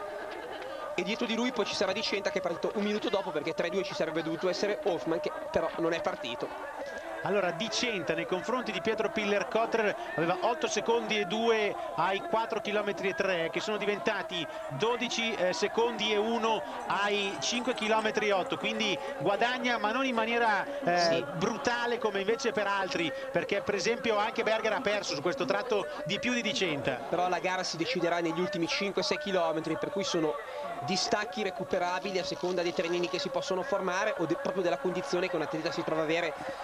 e dietro di lui poi ci sarà Di Centa che è partito un minuto dopo, perché tra i due ci sarebbe dovuto essere Hoffman, che però non è partito. Allora Di Centa nei confronti di Pietro Piller-Kotler aveva otto secondi e due ai quattro chilometri e tre, che sono diventati dodici eh, secondi e uno ai cinque chilometri e otto, quindi guadagna, ma non in maniera eh, sì. brutale come invece per altri, perché per esempio anche Berger ha perso su questo tratto di più di Di Centa. Però la gara si deciderà negli ultimi cinque sei chilometri, per cui sono distacchi recuperabili a seconda dei trenini che si possono formare o de proprio della condizione che un atleta si trova a avere nell'ultimo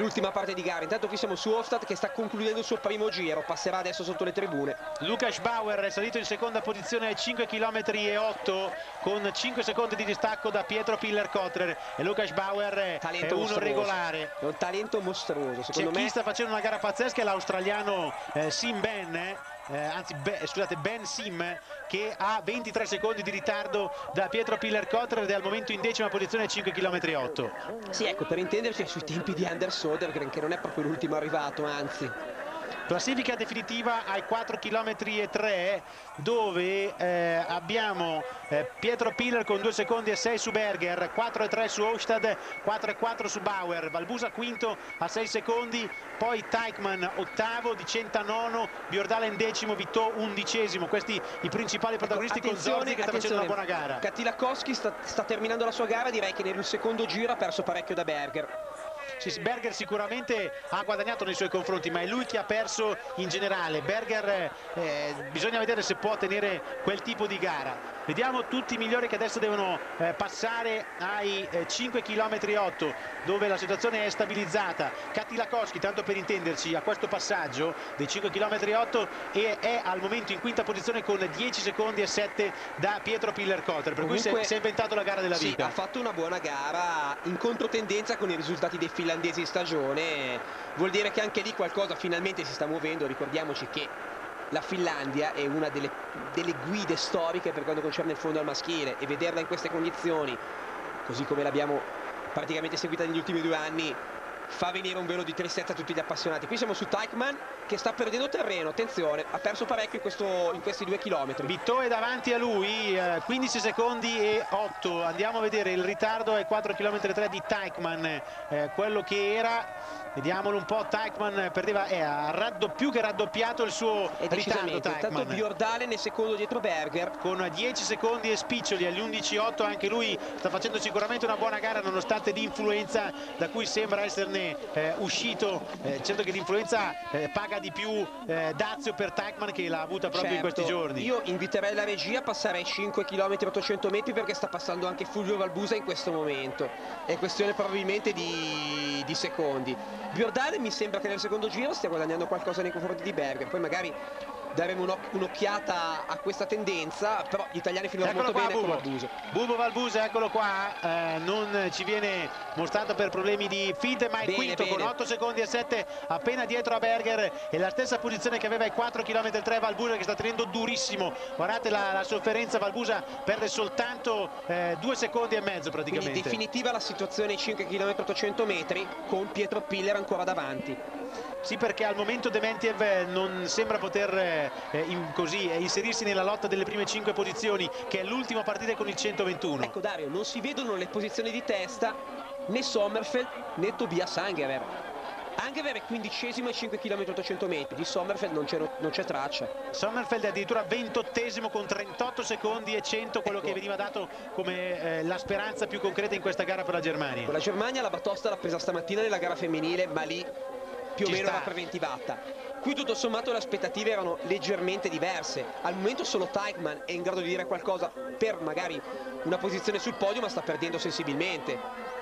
l'ultima parte di gara. Intanto qui siamo su Hofstad che sta concludendo il suo primo giro, passerà adesso sotto le tribune. Lukas Bauer è salito in seconda posizione ai cinque chilometri e otto con cinque secondi di distacco da Pietro Piller-Kotrer, e Lukas Bauer Talento è uno mostruoso. regolare. È un talento mostruoso, secondo C'è me. chi sta facendo una gara pazzesca, è l'australiano eh, Sim Ben, eh, eh, anzi be, scusate Ben Sim, che ha ventitré secondi di ritardo da Pietro Piller-Kotrer ed è al momento in decima posizione ai cinque chilometri e otto. Sì, ecco, per intenderci è sui tempi di Anders Sodergren, che non è proprio l'ultimo arrivato, anzi. Classifica definitiva ai quattro chilometri e tre, dove eh, abbiamo eh, Pietro Piller con due secondi e sei su Berger, quattro e tre su Hofstad, quattro e quattro su Bauer, Valbusa quinto a sei secondi, poi Teichmann ottavo, Di Centa nono, Bjordalen decimo, Vitò undicesimo. Questi i principali protagonisti, con Zorzi che sta facendo una buona gara. Katilakowski sta, sta terminando la sua gara, direi che nel secondo giro ha perso parecchio da Berger. Sì, Berger sicuramente ha guadagnato nei suoi confronti, ma è lui che ha perso in generale. Berger eh, bisogna vedere se può tenere quel tipo di gara. Vediamo tutti i migliori che adesso devono eh, passare ai eh, cinque chilometri e otto, dove la situazione è stabilizzata. Katilakowski, tanto per intenderci, a questo passaggio dei cinque chilometri e otto e è al momento in quinta posizione con dieci secondi e sette da Pietro Piller-Kotrer, per Comunque, cui si è, si è inventato la gara della sì, vita. Ha fatto una buona gara in controtendenza con i risultati dei finlandesi in stagione. Vuol dire che anche lì qualcosa finalmente si sta muovendo. Ricordiamoci che la Finlandia è una delle, delle guide storiche per quanto concerne il fondo al maschile, e vederla in queste condizioni, così come l'abbiamo praticamente seguita negli ultimi due anni, fa venire un velo di tristezza a tutti gli appassionati. Qui siamo su Teichmann che sta perdendo terreno, attenzione, ha perso parecchio in, questo, in questi due chilometri. Vitò è davanti a lui, eh, quindici secondi e otto. Andiamo a vedere il ritardo ai quattro chilometri e tre di Teichmann, eh, quello che era, vediamolo un po'. Teichmann perdeva, è a raddo, più che raddoppiato il suo ritardo. Intanto Bjordalen è secondo dietro Berger con dieci secondi e spiccioli agli undici e otto. Anche lui sta facendo sicuramente una buona gara, nonostante l'influenza da cui sembra esserne eh, uscito. Eh, certo che l'influenza eh, paga di più eh, dazio per Teichmann, che l'ha avuta proprio certo, in questi giorni. Io inviterei la regia a passare ai cinque chilometri e ottocento metri, perché sta passando anche Fulvio Valbusa in questo momento. È questione probabilmente di, di secondi. Bjordalen mi sembra che nel secondo giro stia guadagnando qualcosa nei confronti di Berger, poi magari daremo un'occhiata a questa tendenza, però gli italiani finora molto qua, bene Bubo. con Valbusa. Bubo Valbusa, eccolo qua, eh, non ci viene mostrato per problemi di feed, ma è Bene, quinto bene. con otto secondi e sette, appena dietro a Berger, e la stessa posizione che aveva ai quattro chilometri e tre Valbusa, che sta tenendo durissimo. Guardate la, la sofferenza, Valbusa perde soltanto eh, due secondi e mezzo praticamente. Quindi definitiva la situazione ai cinque chilometri e ottocento metri con Pietro Piller ancora davanti. Sì, perché al momento Dementiev non sembra poter eh, in, così, eh, inserirsi nella lotta delle prime cinque posizioni, che è l'ultima partita con il centoventuno. Ecco Dario, non si vedono le posizioni di testa né Sommerfeld né Tobias Angever. Angever è quindicesimo ai cinque chilometri e ottocento metri, di Sommerfeld non c'è traccia. Sommerfeld è addirittura ventottesimo con trentotto secondi e cento, quello ecco, che veniva dato come eh, la speranza più concreta in questa gara per la Germania. Con la Germania la batosta l'ha presa stamattina nella gara femminile, ma lì più o Ci meno sta. era preventivata. Qui tutto sommato le aspettative erano leggermente diverse. Al momento solo Teichmann è in grado di dire qualcosa per magari una posizione sul podio, ma sta perdendo sensibilmente.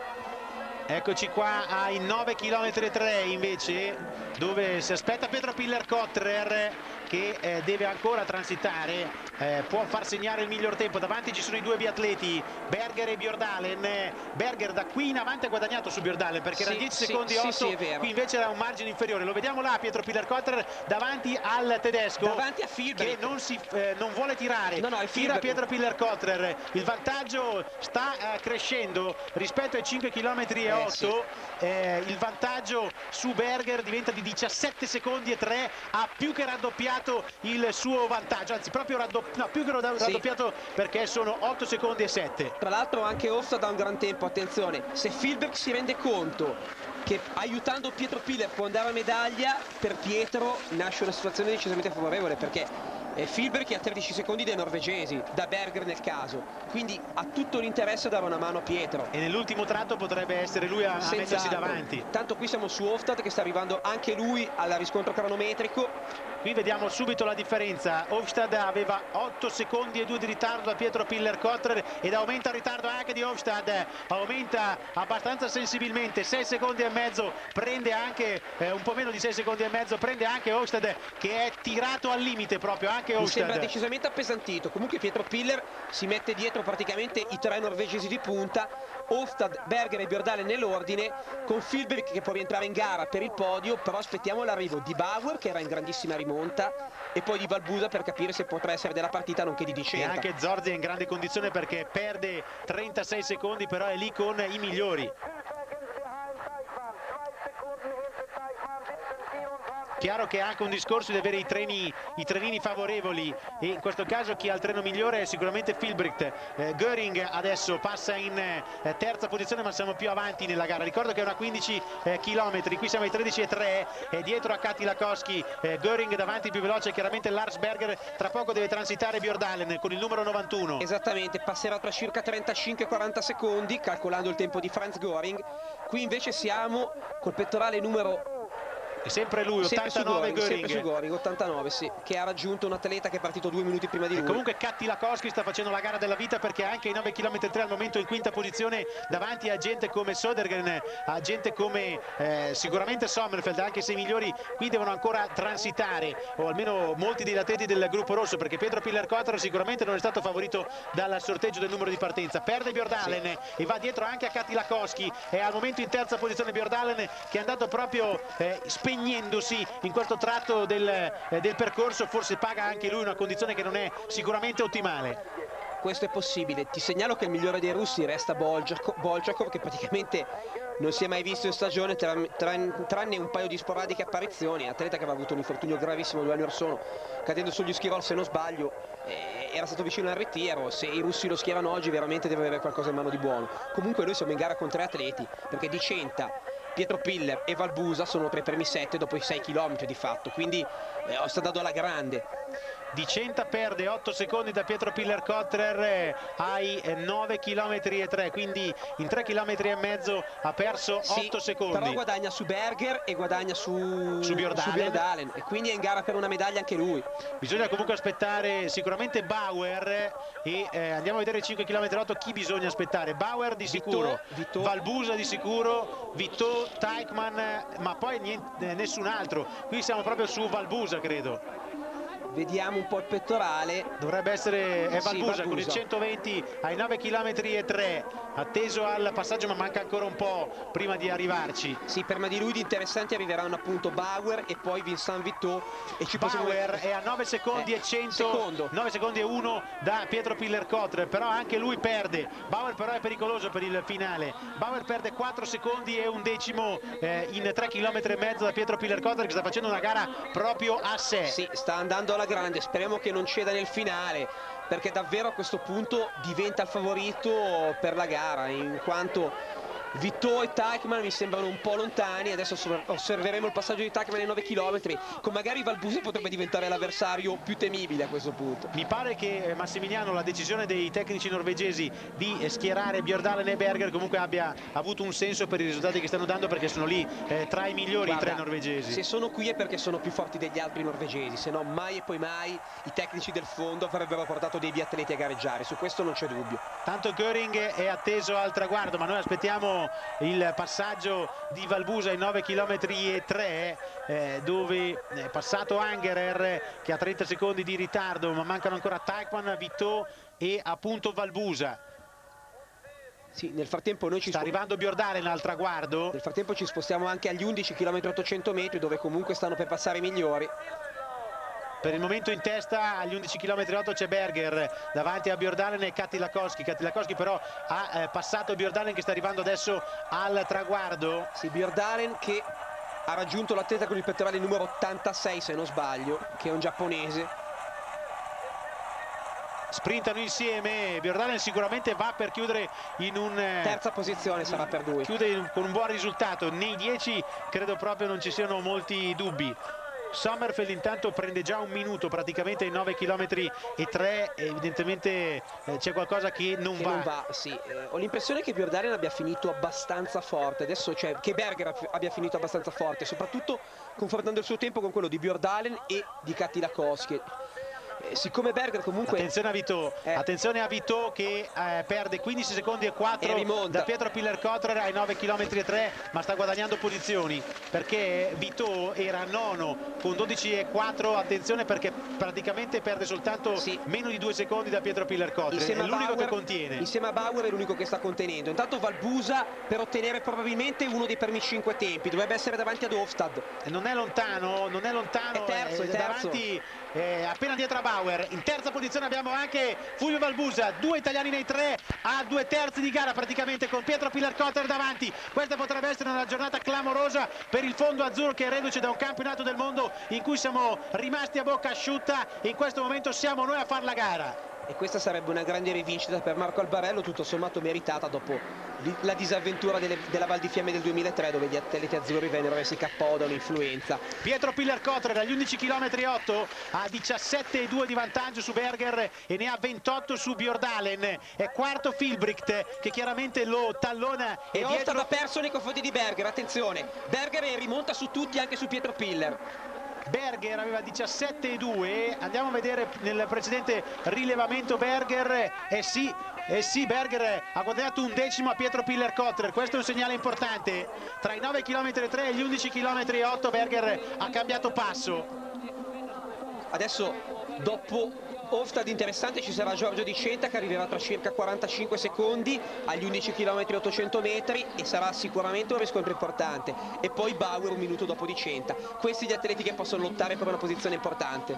Eccoci qua ai nove chilometri e tre invece, dove si aspetta Pietro Piller-Kotrer, che eh, deve ancora transitare, eh, può far segnare il miglior tempo. Davanti ci sono i due biatleti, Berger e Bjordalen. Berger da qui in avanti ha guadagnato su Bjordalen, perché sì, era dieci sì, secondi e sì, otto, sì, è vero. qui invece era un margine inferiore. Lo vediamo là, Pietro Piller-Kotrer davanti al tedesco, Davanti a Filbert, che non, si, eh, non vuole tirare. no, no, è Tira Filbert. Pietro Piller-Kotrer, il vantaggio sta eh, crescendo rispetto ai cinque chilometri e otto. Eh, sì. Eh, il vantaggio su Berger diventa di diciassette secondi e tre, ha più che raddoppiato il suo vantaggio, anzi proprio raddopp no, più che raddoppiato, sì, perché sono otto secondi e sette. Tra l'altro anche Hofstad da un gran tempo, attenzione, se Filberg si rende conto che aiutando Pietro Piller può andare a medaglia, per Pietro nasce una situazione decisamente favorevole, perché è Filberg che ha tredici secondi dai norvegesi, da Berger nel caso, quindi ha tutto l'interesse a dare una mano a Pietro. E nell'ultimo tratto potrebbe essere lui a, a mettersi davanti. Tanto qui siamo su Hofstad che sta arrivando anche lui al riscontro cronometrico. qui vediamo subito la differenza. Hofstad aveva otto secondi e due di ritardo da Pietro Piller-Kotrer ed aumenta il ritardo anche di Hofstad, aumenta abbastanza sensibilmente, sei secondi e mezzo, prende anche eh, un po' meno di sei secondi e mezzo, prende anche Hofstad che è tirato al limite proprio, anche Hofstad. Mi sembra decisamente appesantito, comunque Pietro Piller si mette dietro praticamente i tre norvegesi di punta, Hofstad, Berger e Bjordalen nell'ordine, con Filbrecht che può rientrare in gara per il podio, però aspettiamo l'arrivo di Bauer che era in grandissima rimonta e poi di Valbusa per capire se potrà essere della partita nonché di Dicenta. E anche Zorzi è in grande condizione perché perde trentasei secondi, però è lì con i migliori. Chiaro che è anche un discorso di avere i treni, i trenini favorevoli e in questo caso chi ha il treno migliore è sicuramente Filbrecht. eh, Göring adesso passa in eh, terza posizione, ma siamo più avanti nella gara. Ricordo che è una quindici eh, chilometri, qui siamo ai tredici e tre e dietro a Kati Lakowski, eh, Göring davanti più veloce, chiaramente Lars Berger, tra poco deve transitare Bjordalen con il numero novantuno. Esattamente, passerà tra circa trentacinque e quaranta secondi calcolando il tempo di Franz Göring. Qui invece siamo col pettorale numero E sempre lui, ottantanove, sempre su Göring, Göring. sempre su Göring, ottantanove, sì, che ha raggiunto un atleta che è partito due minuti prima di lui. E comunque Kati Lakowski sta facendo la gara della vita perché anche i nove chilometri tre al momento in quinta posizione davanti a gente come Södergren, a gente come eh, sicuramente Sommerfeld, anche se i migliori qui devono ancora transitare, o almeno molti degli atleti del gruppo rosso, perché Pietro Piller-Kotrer sicuramente non è stato favorito dal sorteggio del numero di partenza. Perde Bjordalen sì. E va dietro anche a Kati Lakowski, è al momento in terza posizione Bjordalen che è andato proprio eh, spegnendosi in questo tratto del, eh, del percorso, forse paga anche lui una condizione che non è sicuramente ottimale. Questo è possibile. Ti segnalo che il migliore dei russi resta Boljakov, che praticamente non si è mai visto in stagione tranne un paio di sporadiche apparizioni, atleta che aveva avuto un infortunio gravissimo due anni or sono, cadendo sugli schirol se non sbaglio, era stato vicino al ritiro. Se i russi lo schierano oggi veramente deve avere qualcosa in mano di buono. Comunque noi siamo in gara con tre atleti, perché Dicenta, Pietro Piller e Valbusa sono tra i primi sette dopo i sei chilometri di fatto, quindi eh, sta dando alla grande. Dicenta perde otto secondi da Pietro Piller-Kotrer eh, ai eh, nove chilometri e tre, quindi in tre chilometri e mezzo ha perso sì, otto secondi. Però guadagna su Berger e guadagna su, su, Bjordalen. su Bjordalen e quindi è in gara per una medaglia anche lui. Bisogna comunque aspettare sicuramente Bauer e eh, andiamo a vedere i cinque chilometri e otto chi bisogna aspettare. Bauer di sicuro, Vitto, Valbusa di sicuro, Vitto, Teichmann, ma poi niente, nessun altro. Qui siamo proprio su Valbusa, credo. Vediamo un po' il pettorale. Dovrebbe essere è Valbusa, sì, Valbusa con il centoventi ai nove chilometri e tre, atteso al passaggio ma manca ancora un po' prima di arrivarci. Sì, prima di lui di interessanti arriveranno appunto Bauer e poi Vincent Vittot e ci Bauer possiamo... è a nove secondi eh, e cento, secondo. nove secondi e uno da Pietro Piller-Kotrer, però anche lui perde. Bauer però è pericoloso per il finale. Bauer perde quattro secondi e un decimo eh, in tre chilometri e mezzo da Pietro Piller-Kotrer, che sta facendo una gara proprio a sé. Sì, sta andando alla grande, speriamo che non ceda nel finale, perché davvero a questo punto diventa il favorito per la gara, in quanto Vittot e Teichmann mi sembrano un po' lontani. Adesso osserveremo il passaggio di Teichmann ai nove chilometri, con magari Valbusa potrebbe diventare l'avversario più temibile a questo punto. Mi pare che Massimiliano, la decisione dei tecnici norvegesi di schierare Bjordalen e Berger comunque abbia avuto un senso per i risultati che stanno dando, perché sono lì eh, tra i migliori. Guarda, i tre norvegesi. Se sono qui è perché sono più forti degli altri norvegesi, se no mai e poi mai i tecnici del fondo avrebbero portato dei biatleti a gareggiare, su questo non c'è dubbio. Tanto Göring è atteso al traguardo, ma noi aspettiamo il passaggio di Valbusa ai nove chilometri e tre, eh, dove è passato Angerer che ha trenta secondi di ritardo, ma mancano ancora Teichmann, Vittot e appunto Valbusa. Sì, nel frattempo noi ci sta arrivando Bjordalen al traguardo. Nel frattempo ci spostiamo anche agli undici chilometri ottocento metri, dove comunque stanno per passare i migliori. Per il momento in testa agli undici chilometri e otto c'è Berger davanti a Bjordalen e Kati Lakowski. Kati Lakowski però ha eh, passato Bjordalen, che sta arrivando adesso al traguardo. Sì, Bjordalen che ha raggiunto l'atleta con il pettorale numero ottantasei se non sbaglio, che è un giapponese. Sprintano insieme, Bjordalen sicuramente va per chiudere in un... terza posizione sarà per lui. Chiude con un buon risultato, nei dieci credo proprio non ci siano molti dubbi. Sommerfeld intanto prende già un minuto praticamente in nove chilometri e tre, evidentemente eh, c'è qualcosa che non che va. Non va sì. eh, ho l'impressione che Bjordalen abbia finito abbastanza forte adesso, cioè che Berger abbia finito abbastanza forte, soprattutto confrontando il suo tempo con quello di Bjordalen e di Kattilakowski. Eh, siccome Berger comunque attenzione a Vito, eh. attenzione a Vito che eh, perde quindici secondi e quattro e da Pietro Piller-Kotrer ai nove chilometri e tre, ma sta guadagnando posizioni perché Vito era nono con dodici e quattro. Attenzione perché praticamente perde soltanto sì. meno di due secondi da Pietro Piller-Kotrer, è l'unico che contiene. Insieme a Bauer è l'unico che sta contenendo. Intanto Valbusa, per ottenere probabilmente uno dei primi cinque tempi, dovrebbe essere davanti ad Hofstad. Non è lontano, non è lontano, è terzo, è è terzo. davanti, eh, appena dietro a Bauer. In terza posizione abbiamo anche Fulvio Valbusa, due italiani nei tre a due terzi di gara praticamente, con Pietro Piller-Kotrer davanti. Questa potrebbe essere una giornata clamorosa per il fondo azzurro, che è reduce da un campionato del mondo in cui siamo rimasti a bocca asciutta. In questo momento siamo noi a far la gara. E questa sarebbe una grande rivincita per Marco Albarello, tutto sommato meritata dopo la disavventura delle, della Val di Fiemme del duemilatré, dove gli atleti azzurri vennero messi K O da un'influenza. Pietro Piller-Kotrer agli undici chilometri e otto ha diciassette e due di vantaggio su Berger e ne ha ventotto su Bjordalen. È quarto Filbricht, che chiaramente lo tallona, e, e dietro... ha perso nei confronti di Berger. Attenzione, Berger rimonta su tutti, anche su Pietro Piller. Berger aveva diciassette e due, andiamo a vedere nel precedente rilevamento Berger, eh sì, eh sì, Berger ha guadagnato un decimo a Pietro Piller-Kotrer, questo è un segnale importante. Tra i nove chilometri e tre e gli undici chilometri e otto Berger ha cambiato passo. Adesso dopo Hofstad interessante ci sarà Giorgio Di Centa, che arriverà tra circa quarantacinque secondi agli undici chilometri e ottocento metri, e sarà sicuramente un riscontro importante. E poi Bauer un minuto dopo Di Centa. Questi gli atleti che possono lottare per una posizione importante.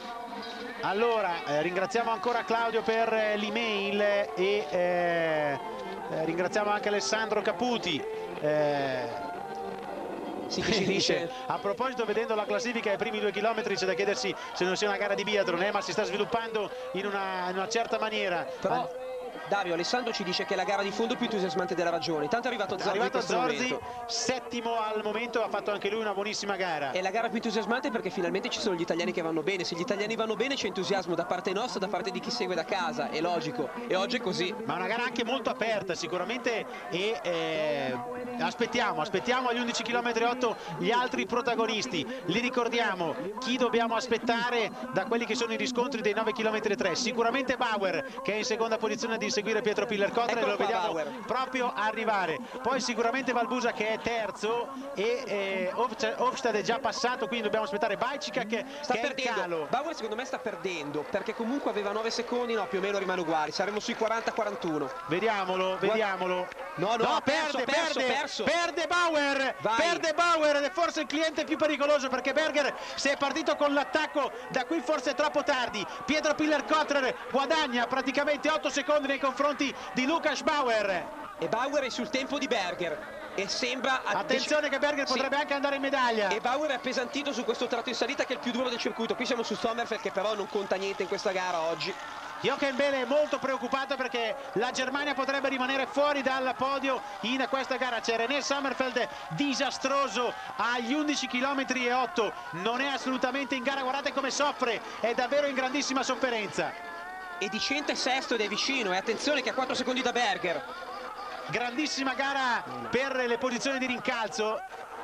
Allora eh, ringraziamo ancora Claudio per eh, l'email e eh, eh, ringraziamo anche Alessandro Caputi. eh, Sì, che ci dice. A proposito, vedendo la classifica ai primi due chilometri c'è da chiedersi se non sia una gara di biathlon, eh, ma si sta sviluppando in una, in una certa maniera. Però Dario, Alessandro ci dice che è la gara di fondo più entusiasmante della ragione. Intanto è arrivato Zorzi, è arrivato Zorzi momento. settimo al momento, ha fatto anche lui una buonissima gara. È la gara più entusiasmante perché finalmente ci sono gli italiani che vanno bene. Se gli italiani vanno bene c'è entusiasmo da parte nostra, da parte di chi segue da casa, è logico, e oggi è così. Ma è una gara anche molto aperta sicuramente, e eh, aspettiamo, aspettiamo agli undici chilometri e otto gli altri protagonisti. Li ricordiamo chi dobbiamo aspettare da quelli che sono i riscontri dei nove chilometri e tre. Sicuramente Bauer, che è in seconda posizione di seguire Pietro Piller-Kotrer, e lo vediamo Bauer proprio arrivare. Poi sicuramente Valbusa, che è terzo, e eh, Hofstad è già passato, quindi dobbiamo aspettare Bajčík, che sta che perdendo. È il calo. Bauer secondo me sta perdendo, perché comunque aveva nove secondi, no, più o meno rimane uguali, saremo sui quaranta quarantuno. Vediamolo, vediamolo. No, no, no perso, perde, perso, perde, perso. perde Bauer, Vai. perde Bauer, ed è forse il cliente più pericoloso, perché Berger si è partito con l'attacco, da qui forse è troppo tardi. Pietro Piller-Kotrer guadagna praticamente otto secondi nei confronti di Lukáš Bauer. E Bauer è sul tempo di Berger e sembra... Attenzione che Berger potrebbe sì. anche andare in medaglia. E Bauer è appesantito su questo tratto in salita, che è il più duro del circuito. Qui siamo su Sommerfeld, che però non conta niente in questa gara oggi. Jochen Bele è molto preoccupato perché la Germania potrebbe rimanere fuori dal podio in questa gara. C'è René Sommerfeld disastroso agli undici chilometri e otto, non è assolutamente in gara, guardate come soffre, è davvero in grandissima sofferenza. E Di Centa è sesto ed è vicino, e attenzione che ha quattro secondi da Berger. Grandissima gara per le posizioni di rincalzo.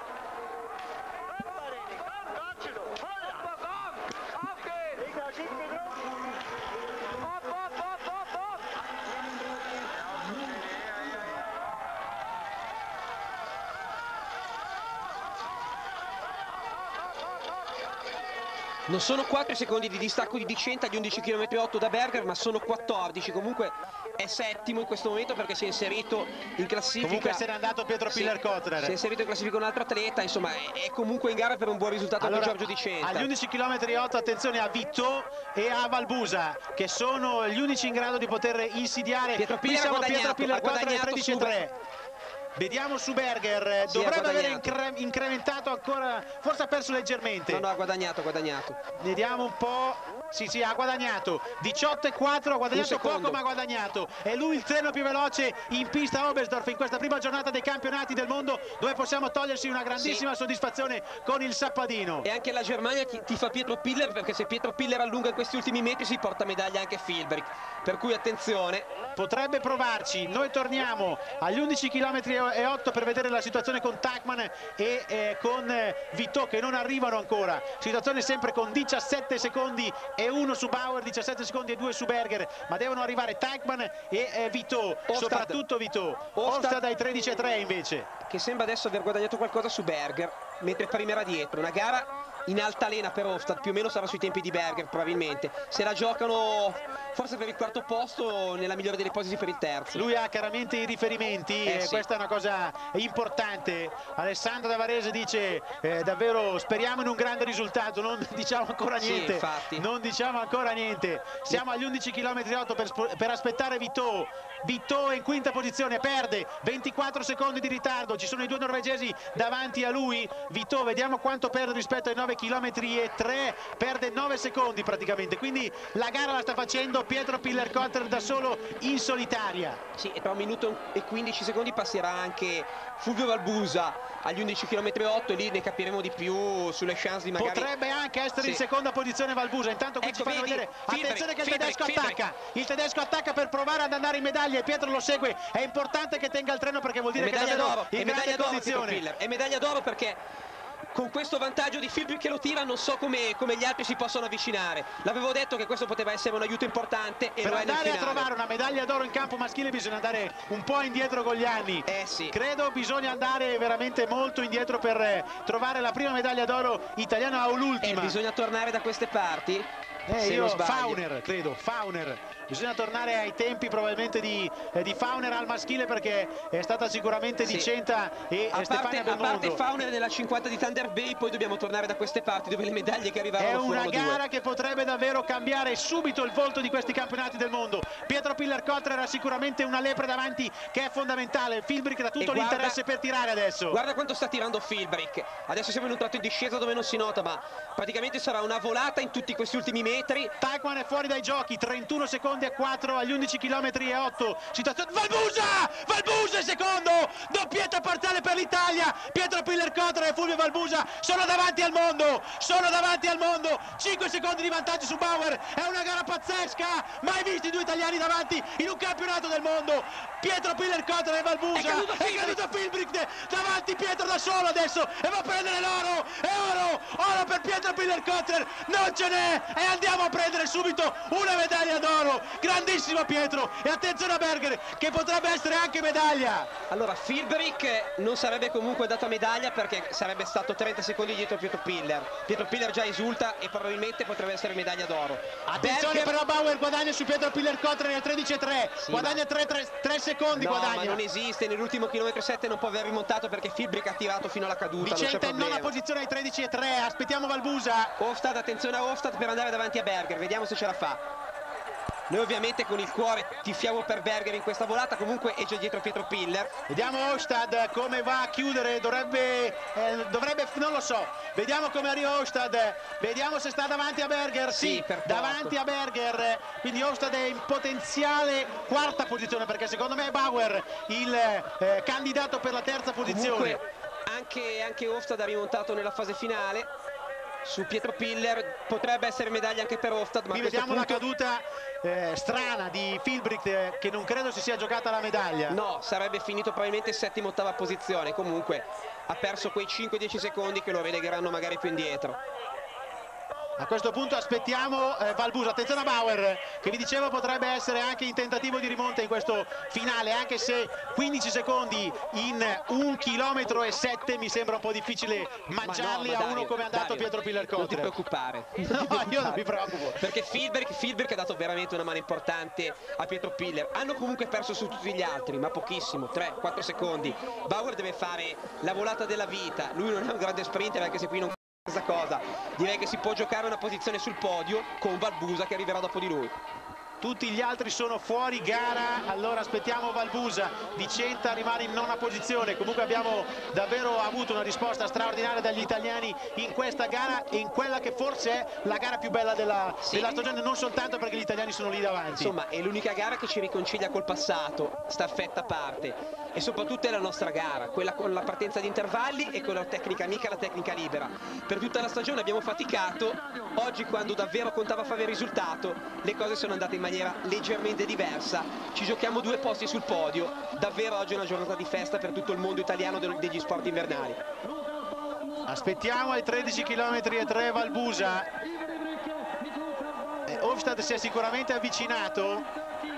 Non sono quattro secondi di distacco di Di Centa agli undici chilometri e otto da Berger, ma sono quattordici. Comunque è settimo in questo momento perché si è inserito in classifica. Comunque se n'è andato Pietro sì, Piller-Kotrer. Si è inserito in classifica un altro atleta, insomma è comunque in gara per un buon risultato allora, anche Giorgio Di Centa. Agli undici chilometri e otto attenzione a Vito e a Valbusa, che sono gli unici in grado di poter insidiare. Pietro Qui siamo Pietro Piller-Kotrer al tredici e tre. Vediamo su Berger, sì, dovrebbe aver incre incrementato ancora, forse ha perso leggermente. No, no, ha guadagnato, ha guadagnato. Vediamo un po', sì sì, ha guadagnato, diciotto e quattro, ha guadagnato poco ma ha guadagnato. È lui il treno più veloce in pista Oberstdorf in questa prima giornata dei campionati del mondo, dove possiamo togliersi una grandissima sì. soddisfazione con il sappadino. E anche la Germania ti, ti fa Pietro Piller, perché se Pietro Piller allunga in questi ultimi metri si porta medaglia anche Filbrick, per cui attenzione. Potrebbe provarci. Noi torniamo agli undici chilometri e otto per vedere la situazione con Tachmann e eh, con eh, Vitò, che non arrivano ancora. Situazione sempre con diciassette secondi e uno su Bauer, diciassette secondi e due su Berger, ma devono arrivare Tachmann e eh, Vitò, soprattutto Vitò. Ostad ai tredici e tre invece, che sembra adesso aver guadagnato qualcosa su Berger, mentre prima era dietro. Una gara in altalena per Ostad, più o meno sarà sui tempi di Berger probabilmente. Se la giocano forse per il quarto posto, nella migliore delle ipotesi per il terzo. Lui ha chiaramente i riferimenti eh, e sì. questa è una cosa importante. Alessandro Da Varese dice eh, davvero speriamo in un grande risultato, non diciamo ancora niente, sì, non diciamo ancora niente. Siamo agli undici chilometri e otto per, per aspettare Vitò. Vitò è in quinta posizione, perde ventiquattro secondi di ritardo, ci sono i due norvegesi davanti a lui. Vitò, vediamo quanto perde rispetto ai nove chilometri e tre, perde nove secondi praticamente, quindi la gara la sta facendo Pietro Piller-Cotter da solo in solitaria. Sì, e tra un minuto e quindici secondi passerà anche Fulvio Valbusa agli undici chilometri e otto, e lì ne capiremo di più sulle chance di magari... Potrebbe anche essere sì. in seconda posizione Valbusa. Intanto qui ecco, ci fanno vedi, vedere, Filbrick, attenzione che il Filbrick, tedesco Filbrick. attacca, il tedesco attacca per provare ad andare in medaglia e Pietro lo segue. È importante che tenga il treno perché vuol dire che è davvero in grande condizione. È medaglia d'oro perché con questo vantaggio di Filbrick che lo tira non so come, come gli altri si possono avvicinare. L'avevo detto che questo poteva essere un aiuto importante e per lo è nel andare a finale. trovare una medaglia d'oro in campo maschile bisogna andare un po' indietro con gli anni. Eh sì. Credo bisogna andare veramente molto indietro per trovare la prima medaglia d'oro italiana o l'ultima. Eh, bisogna tornare da queste parti. Eh, se io non Fauner, credo, Fauner. Bisogna tornare ai tempi probabilmente di, eh, di Fauner al maschile, perché è stata sicuramente sì. di Centa e a Stefania parte, a parte Belmondo. Fauner nella cinquanta di Thunder Bay, poi dobbiamo tornare da queste parti dove le medaglie che arrivavano è una furono gara due. che potrebbe davvero cambiare subito il volto di questi campionati del mondo. Pietro Piller-Cotter era sicuramente una lepre davanti che è fondamentale. Filbrick ha tutto l'interesse per tirare adesso. Guarda quanto sta tirando Filbrick. Adesso siamo in un tratto in discesa dove non si nota, ma praticamente sarà una volata in tutti questi ultimi metri. Tachmann è fuori dai giochi, trentuno secondi e quattro agli undici chilometri e otto. Situazione Valbusa! Valbusa è secondo! Doppietta parziale per l'Italia. Pietro Piller-Cotter e Fulvio Valbusa sono davanti al mondo. Sono davanti al mondo. cinque secondi di vantaggio su Bauer. È una gara pazzesca. Mai visti due italiani davanti in un campionato del mondo. Pietro Piller-Cotter e Valbusa. È caduto, è caduto Filbrick davanti. Pietro da solo adesso e va a prendere l'oro. E oro, oro per Pietro Piller-Cotter. Non ce n'è e andiamo a prendere subito una medaglia d'oro. Grandissimo Pietro, e attenzione a Berger che potrebbe essere anche medaglia. Allora Filbrick non sarebbe comunque dato a medaglia perché sarebbe stato trenta secondi dietro Pietro Piller. Pietro Piller già esulta e probabilmente potrebbe essere medaglia d'oro. Attenzione Berger... però Bauer guadagna su Pietro Piller-Cotter nel tredici e tre, sì, guadagna ma... tre secondi. No, guadagna. ma non esiste, nell'ultimo chilometro sette non può aver rimontato perché Filbrick ha tirato fino alla caduta. Vicenta in nona posizione ai tredici e tre, aspettiamo Valbusa. Ostad, attenzione a Ostad per andare davanti a Berger, vediamo se ce la fa. Noi ovviamente con il cuore tifiamo per Berger in questa volata, comunque è già dietro Pietro Piller. Vediamo Ostad come va a chiudere, dovrebbe, eh, dovrebbe, non lo so, vediamo come arriva Ostad, vediamo se sta davanti a Berger, sì, sì davanti a Berger, quindi Ostad è in potenziale quarta posizione perché secondo me è Bauer il eh, candidato per la terza posizione. Comunque anche, anche Ostad ha rimontato nella fase finale. Su Pietro Piller potrebbe essere medaglia anche per Ostad, ma qui vediamo punto... una caduta eh, strana di Filbrick eh, che non credo si sia giocata la medaglia. No, sarebbe finito probabilmente in settima ottava posizione. Comunque ha perso quei cinque dieci secondi che lo relegheranno magari più indietro. A questo punto aspettiamo eh, Valbusa, attenzione a Bauer che vi dicevo potrebbe essere anche in tentativo di rimonta in questo finale, anche se quindici secondi in un chilometro e sette mi sembra un po' difficile mangiarli ma no, ma Dario, a uno come è andato Dario, Pietro Piller-Cotter. Non ti preoccupare, non ti no, preoccupare. Io non mi preoccupo perché Filbrick, Filbrick ha dato veramente una mano importante a Pietro Piller. Hanno comunque perso su tutti gli altri, ma pochissimo, tre quattro secondi. Bauer deve fare la volata della vita, lui non è un grande sprinter anche se qui non questa cosa, direi che si può giocare una posizione sul podio con Valbusa che arriverà dopo di lui. tutti gli altri sono fuori gara. Allora aspettiamo Valbusa. Di Centa rimane in nona posizione. Comunque abbiamo davvero avuto una risposta straordinaria dagli italiani in questa gara e in quella che forse è la gara più bella della, sì. della stagione, non soltanto perché gli italiani sono lì davanti. Insomma, è l'unica gara che ci riconcilia col passato, staffetta a parte, e soprattutto è la nostra gara, quella con la partenza di intervalli e con la tecnica amica e la tecnica libera. Per tutta la stagione abbiamo faticato, oggi quando davvero contava fare il risultato le cose sono andate in maniera leggermente diversa, ci giochiamo due posti sul podio, davvero oggi è una giornata di festa per tutto il mondo italiano degli sport invernali. Aspettiamo ai tredici chilometri e tre Valbusa. eh, Hofstad si è sicuramente avvicinato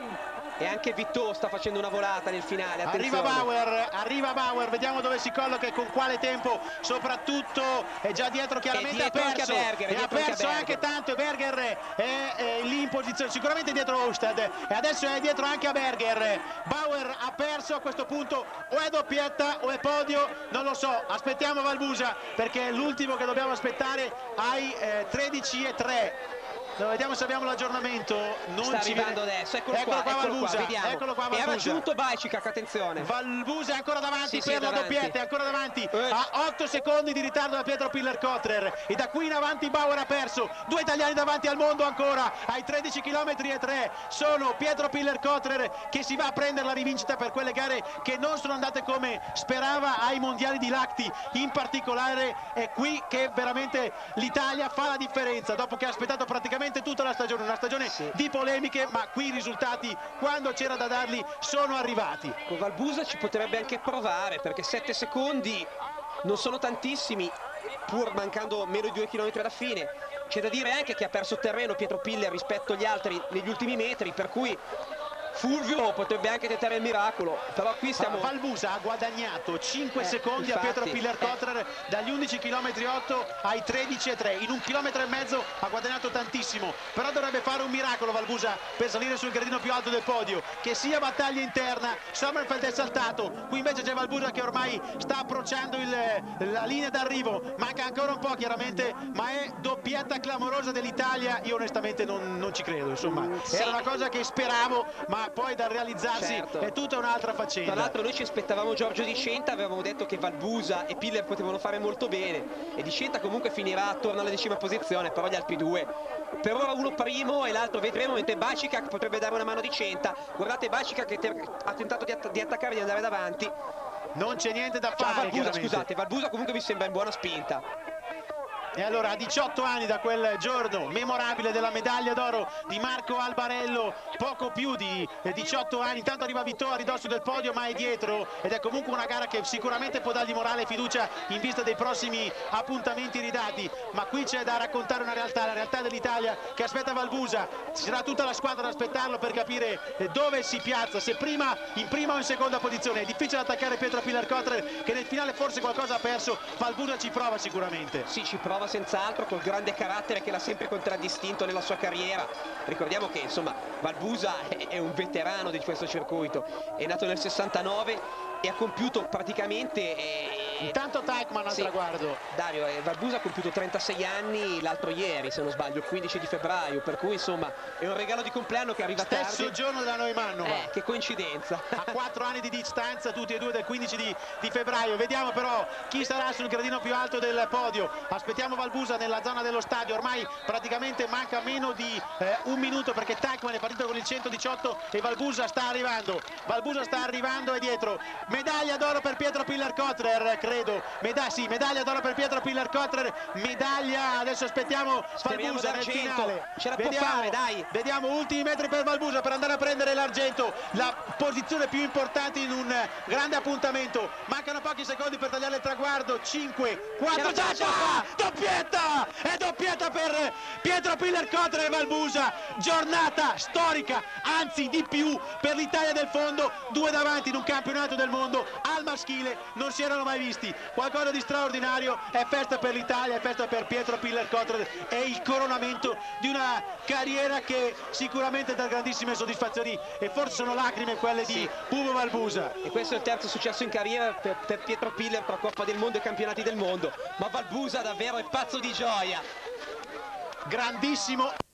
e anche Vitto sta facendo una volata nel finale. Attenzione. Arriva Bauer, arriva Bauer, vediamo dove si colloca e con quale tempo, soprattutto è già dietro, chiaramente dietro ha perso, anche Berger, e ha perso anche, anche tanto, e Berger è, è lì in posizione, sicuramente dietro Hofstad, e adesso è dietro anche a Berger. Bauer ha perso, a questo punto o è doppietta o è podio, non lo so, aspettiamo Valbusa perché è l'ultimo che dobbiamo aspettare ai eh, tredici e tre. No, vediamo se abbiamo l'aggiornamento. Non sta ci arrivando viene... adesso, eccolo, eccolo qua, qua, eccolo Valbusa, qua, vediamo. Eccolo qua, Valbusa. E ha raggiunto Bajčík, attenzione. Valbusa è ancora davanti, sì, per sì, la davanti. doppietta, è ancora davanti, eh. a otto secondi di ritardo da Pietro Piller-Kotrer, e da qui in avanti Bauer ha perso. Due italiani davanti al mondo ancora ai tredici chilometri e tre sono Pietro Piller-Kotrer, che si va a prendere la rivincita per quelle gare che non sono andate come sperava ai mondiali di Lahti. In particolare è qui che veramente l'Italia fa la differenza, dopo che ha aspettato praticamente tutta la stagione, una stagione sì. di polemiche, ma qui i risultati, quando c'era da darli, sono arrivati. Con Valbusa ci potrebbe anche provare, perché sette secondi non sono tantissimi, pur mancando meno di due chilometri alla fine. C'è da dire anche che ha perso terreno Pietro Piller rispetto agli altri negli ultimi metri, per cui Fulvio potrebbe anche tentare il miracolo, però qui siamo... Valbusa ha guadagnato cinque eh, secondi infatti, a Pietro Piller-Kotrer eh. dagli undici chilometri otto ai tredici e tre. In un chilometro e mezzo ha guadagnato tantissimo, però dovrebbe fare un miracolo Valbusa per salire sul gradino più alto del podio, che sia battaglia interna. Sommerfeld è saltato, qui invece c'è Valbusa che ormai sta approcciando il, la linea d'arrivo, manca ancora un po' chiaramente, ma è doppietta clamorosa dell'Italia. Io onestamente non, non ci credo, insomma, mm, sì. era una cosa che speravo, ma poi da realizzarsi certo. è tutta un'altra faccenda. Tra l'altro noi ci aspettavamo Giorgio Di Centa, avevamo detto che Valbusa e Piller potevano fare molto bene, e Di Centa comunque finirà attorno alla decima posizione, però gli altri due per ora, uno primo e l'altro vedremo, mentre Bajčík potrebbe dare una mano a Di Centa. Guardate Bajčík che ha tentato di, att di attaccare e di andare davanti, non c'è niente da cioè, fare. Valbusa, scusate, Valbusa comunque mi sembra in buona spinta. E allora a diciotto anni da quel giorno memorabile della medaglia d'oro di Marco Albarello, poco più di diciotto anni, intanto arriva Vitto a ridosso del podio ma è dietro, ed è comunque una gara che sicuramente può dargli morale e fiducia in vista dei prossimi appuntamenti ridati. Ma qui c'è da raccontare una realtà, la realtà dell'Italia che aspetta Valbusa. Ci sarà tutta la squadra ad aspettarlo per capire dove si piazza, se prima, in prima o in seconda posizione. È difficile attaccare Pietro Piller-Kotrer, che nel finale forse qualcosa ha perso. Valbusa ci prova sicuramente. Sì, ci prova senz'altro, col grande carattere che l'ha sempre contraddistinto nella sua carriera. Ricordiamo che insomma Valbusa è un veterano di questo circuito, è nato nel sessantanove e ha compiuto praticamente eh, intanto Teichmann al sì, traguardo. Dario, eh, Valbusa ha compiuto trentasei anni l'altro ieri, se non sbaglio, il quindici di febbraio, per cui insomma è un regalo di compleanno che arriva stesso tardi. Stesso giorno della Neumannova. Eh, che coincidenza. A quattro anni di distanza tutti e due del quindici di, di febbraio. Vediamo però chi sarà sul gradino più alto del podio. Aspettiamo Valbusa nella zona dello stadio, ormai praticamente manca meno di eh, un minuto perché Teichmann è partito con il centodiciotto e Valbusa sta arrivando. Valbusa sta arrivando e dietro. Medaglia d'oro per Pietro Piller-Kotrer, credo. Meda sì, medaglia d'oro per Pietro Piller-Kotrer. Medaglia, adesso aspettiamo Valbusa nel finale. Ce la può vediamo, fare, dai. Vediamo ultimi metri per Valbusa per andare a prendere l'argento, la posizione più importante in un grande appuntamento. Mancano pochi secondi per tagliare il traguardo. cinque, quattro, già, già, doppietta! È doppietta per Pietro Piller-Kotrer e Valbusa. Giornata storica, anzi di più per l'Italia del fondo. Due davanti in un campionato del mondo al maschile, non si erano mai visti. Qualcosa di straordinario, è festa per l'Italia, è festa per Pietro Piller-Kotrer, è il coronamento di una carriera che sicuramente dà grandissime soddisfazioni e forse sono lacrime quelle di Pupo Valbusa. E questo è il terzo successo in carriera per, per Pietro Piller, tra Coppa del Mondo e campionati del mondo, ma Valbusa davvero è pazzo di gioia. Grandissimo.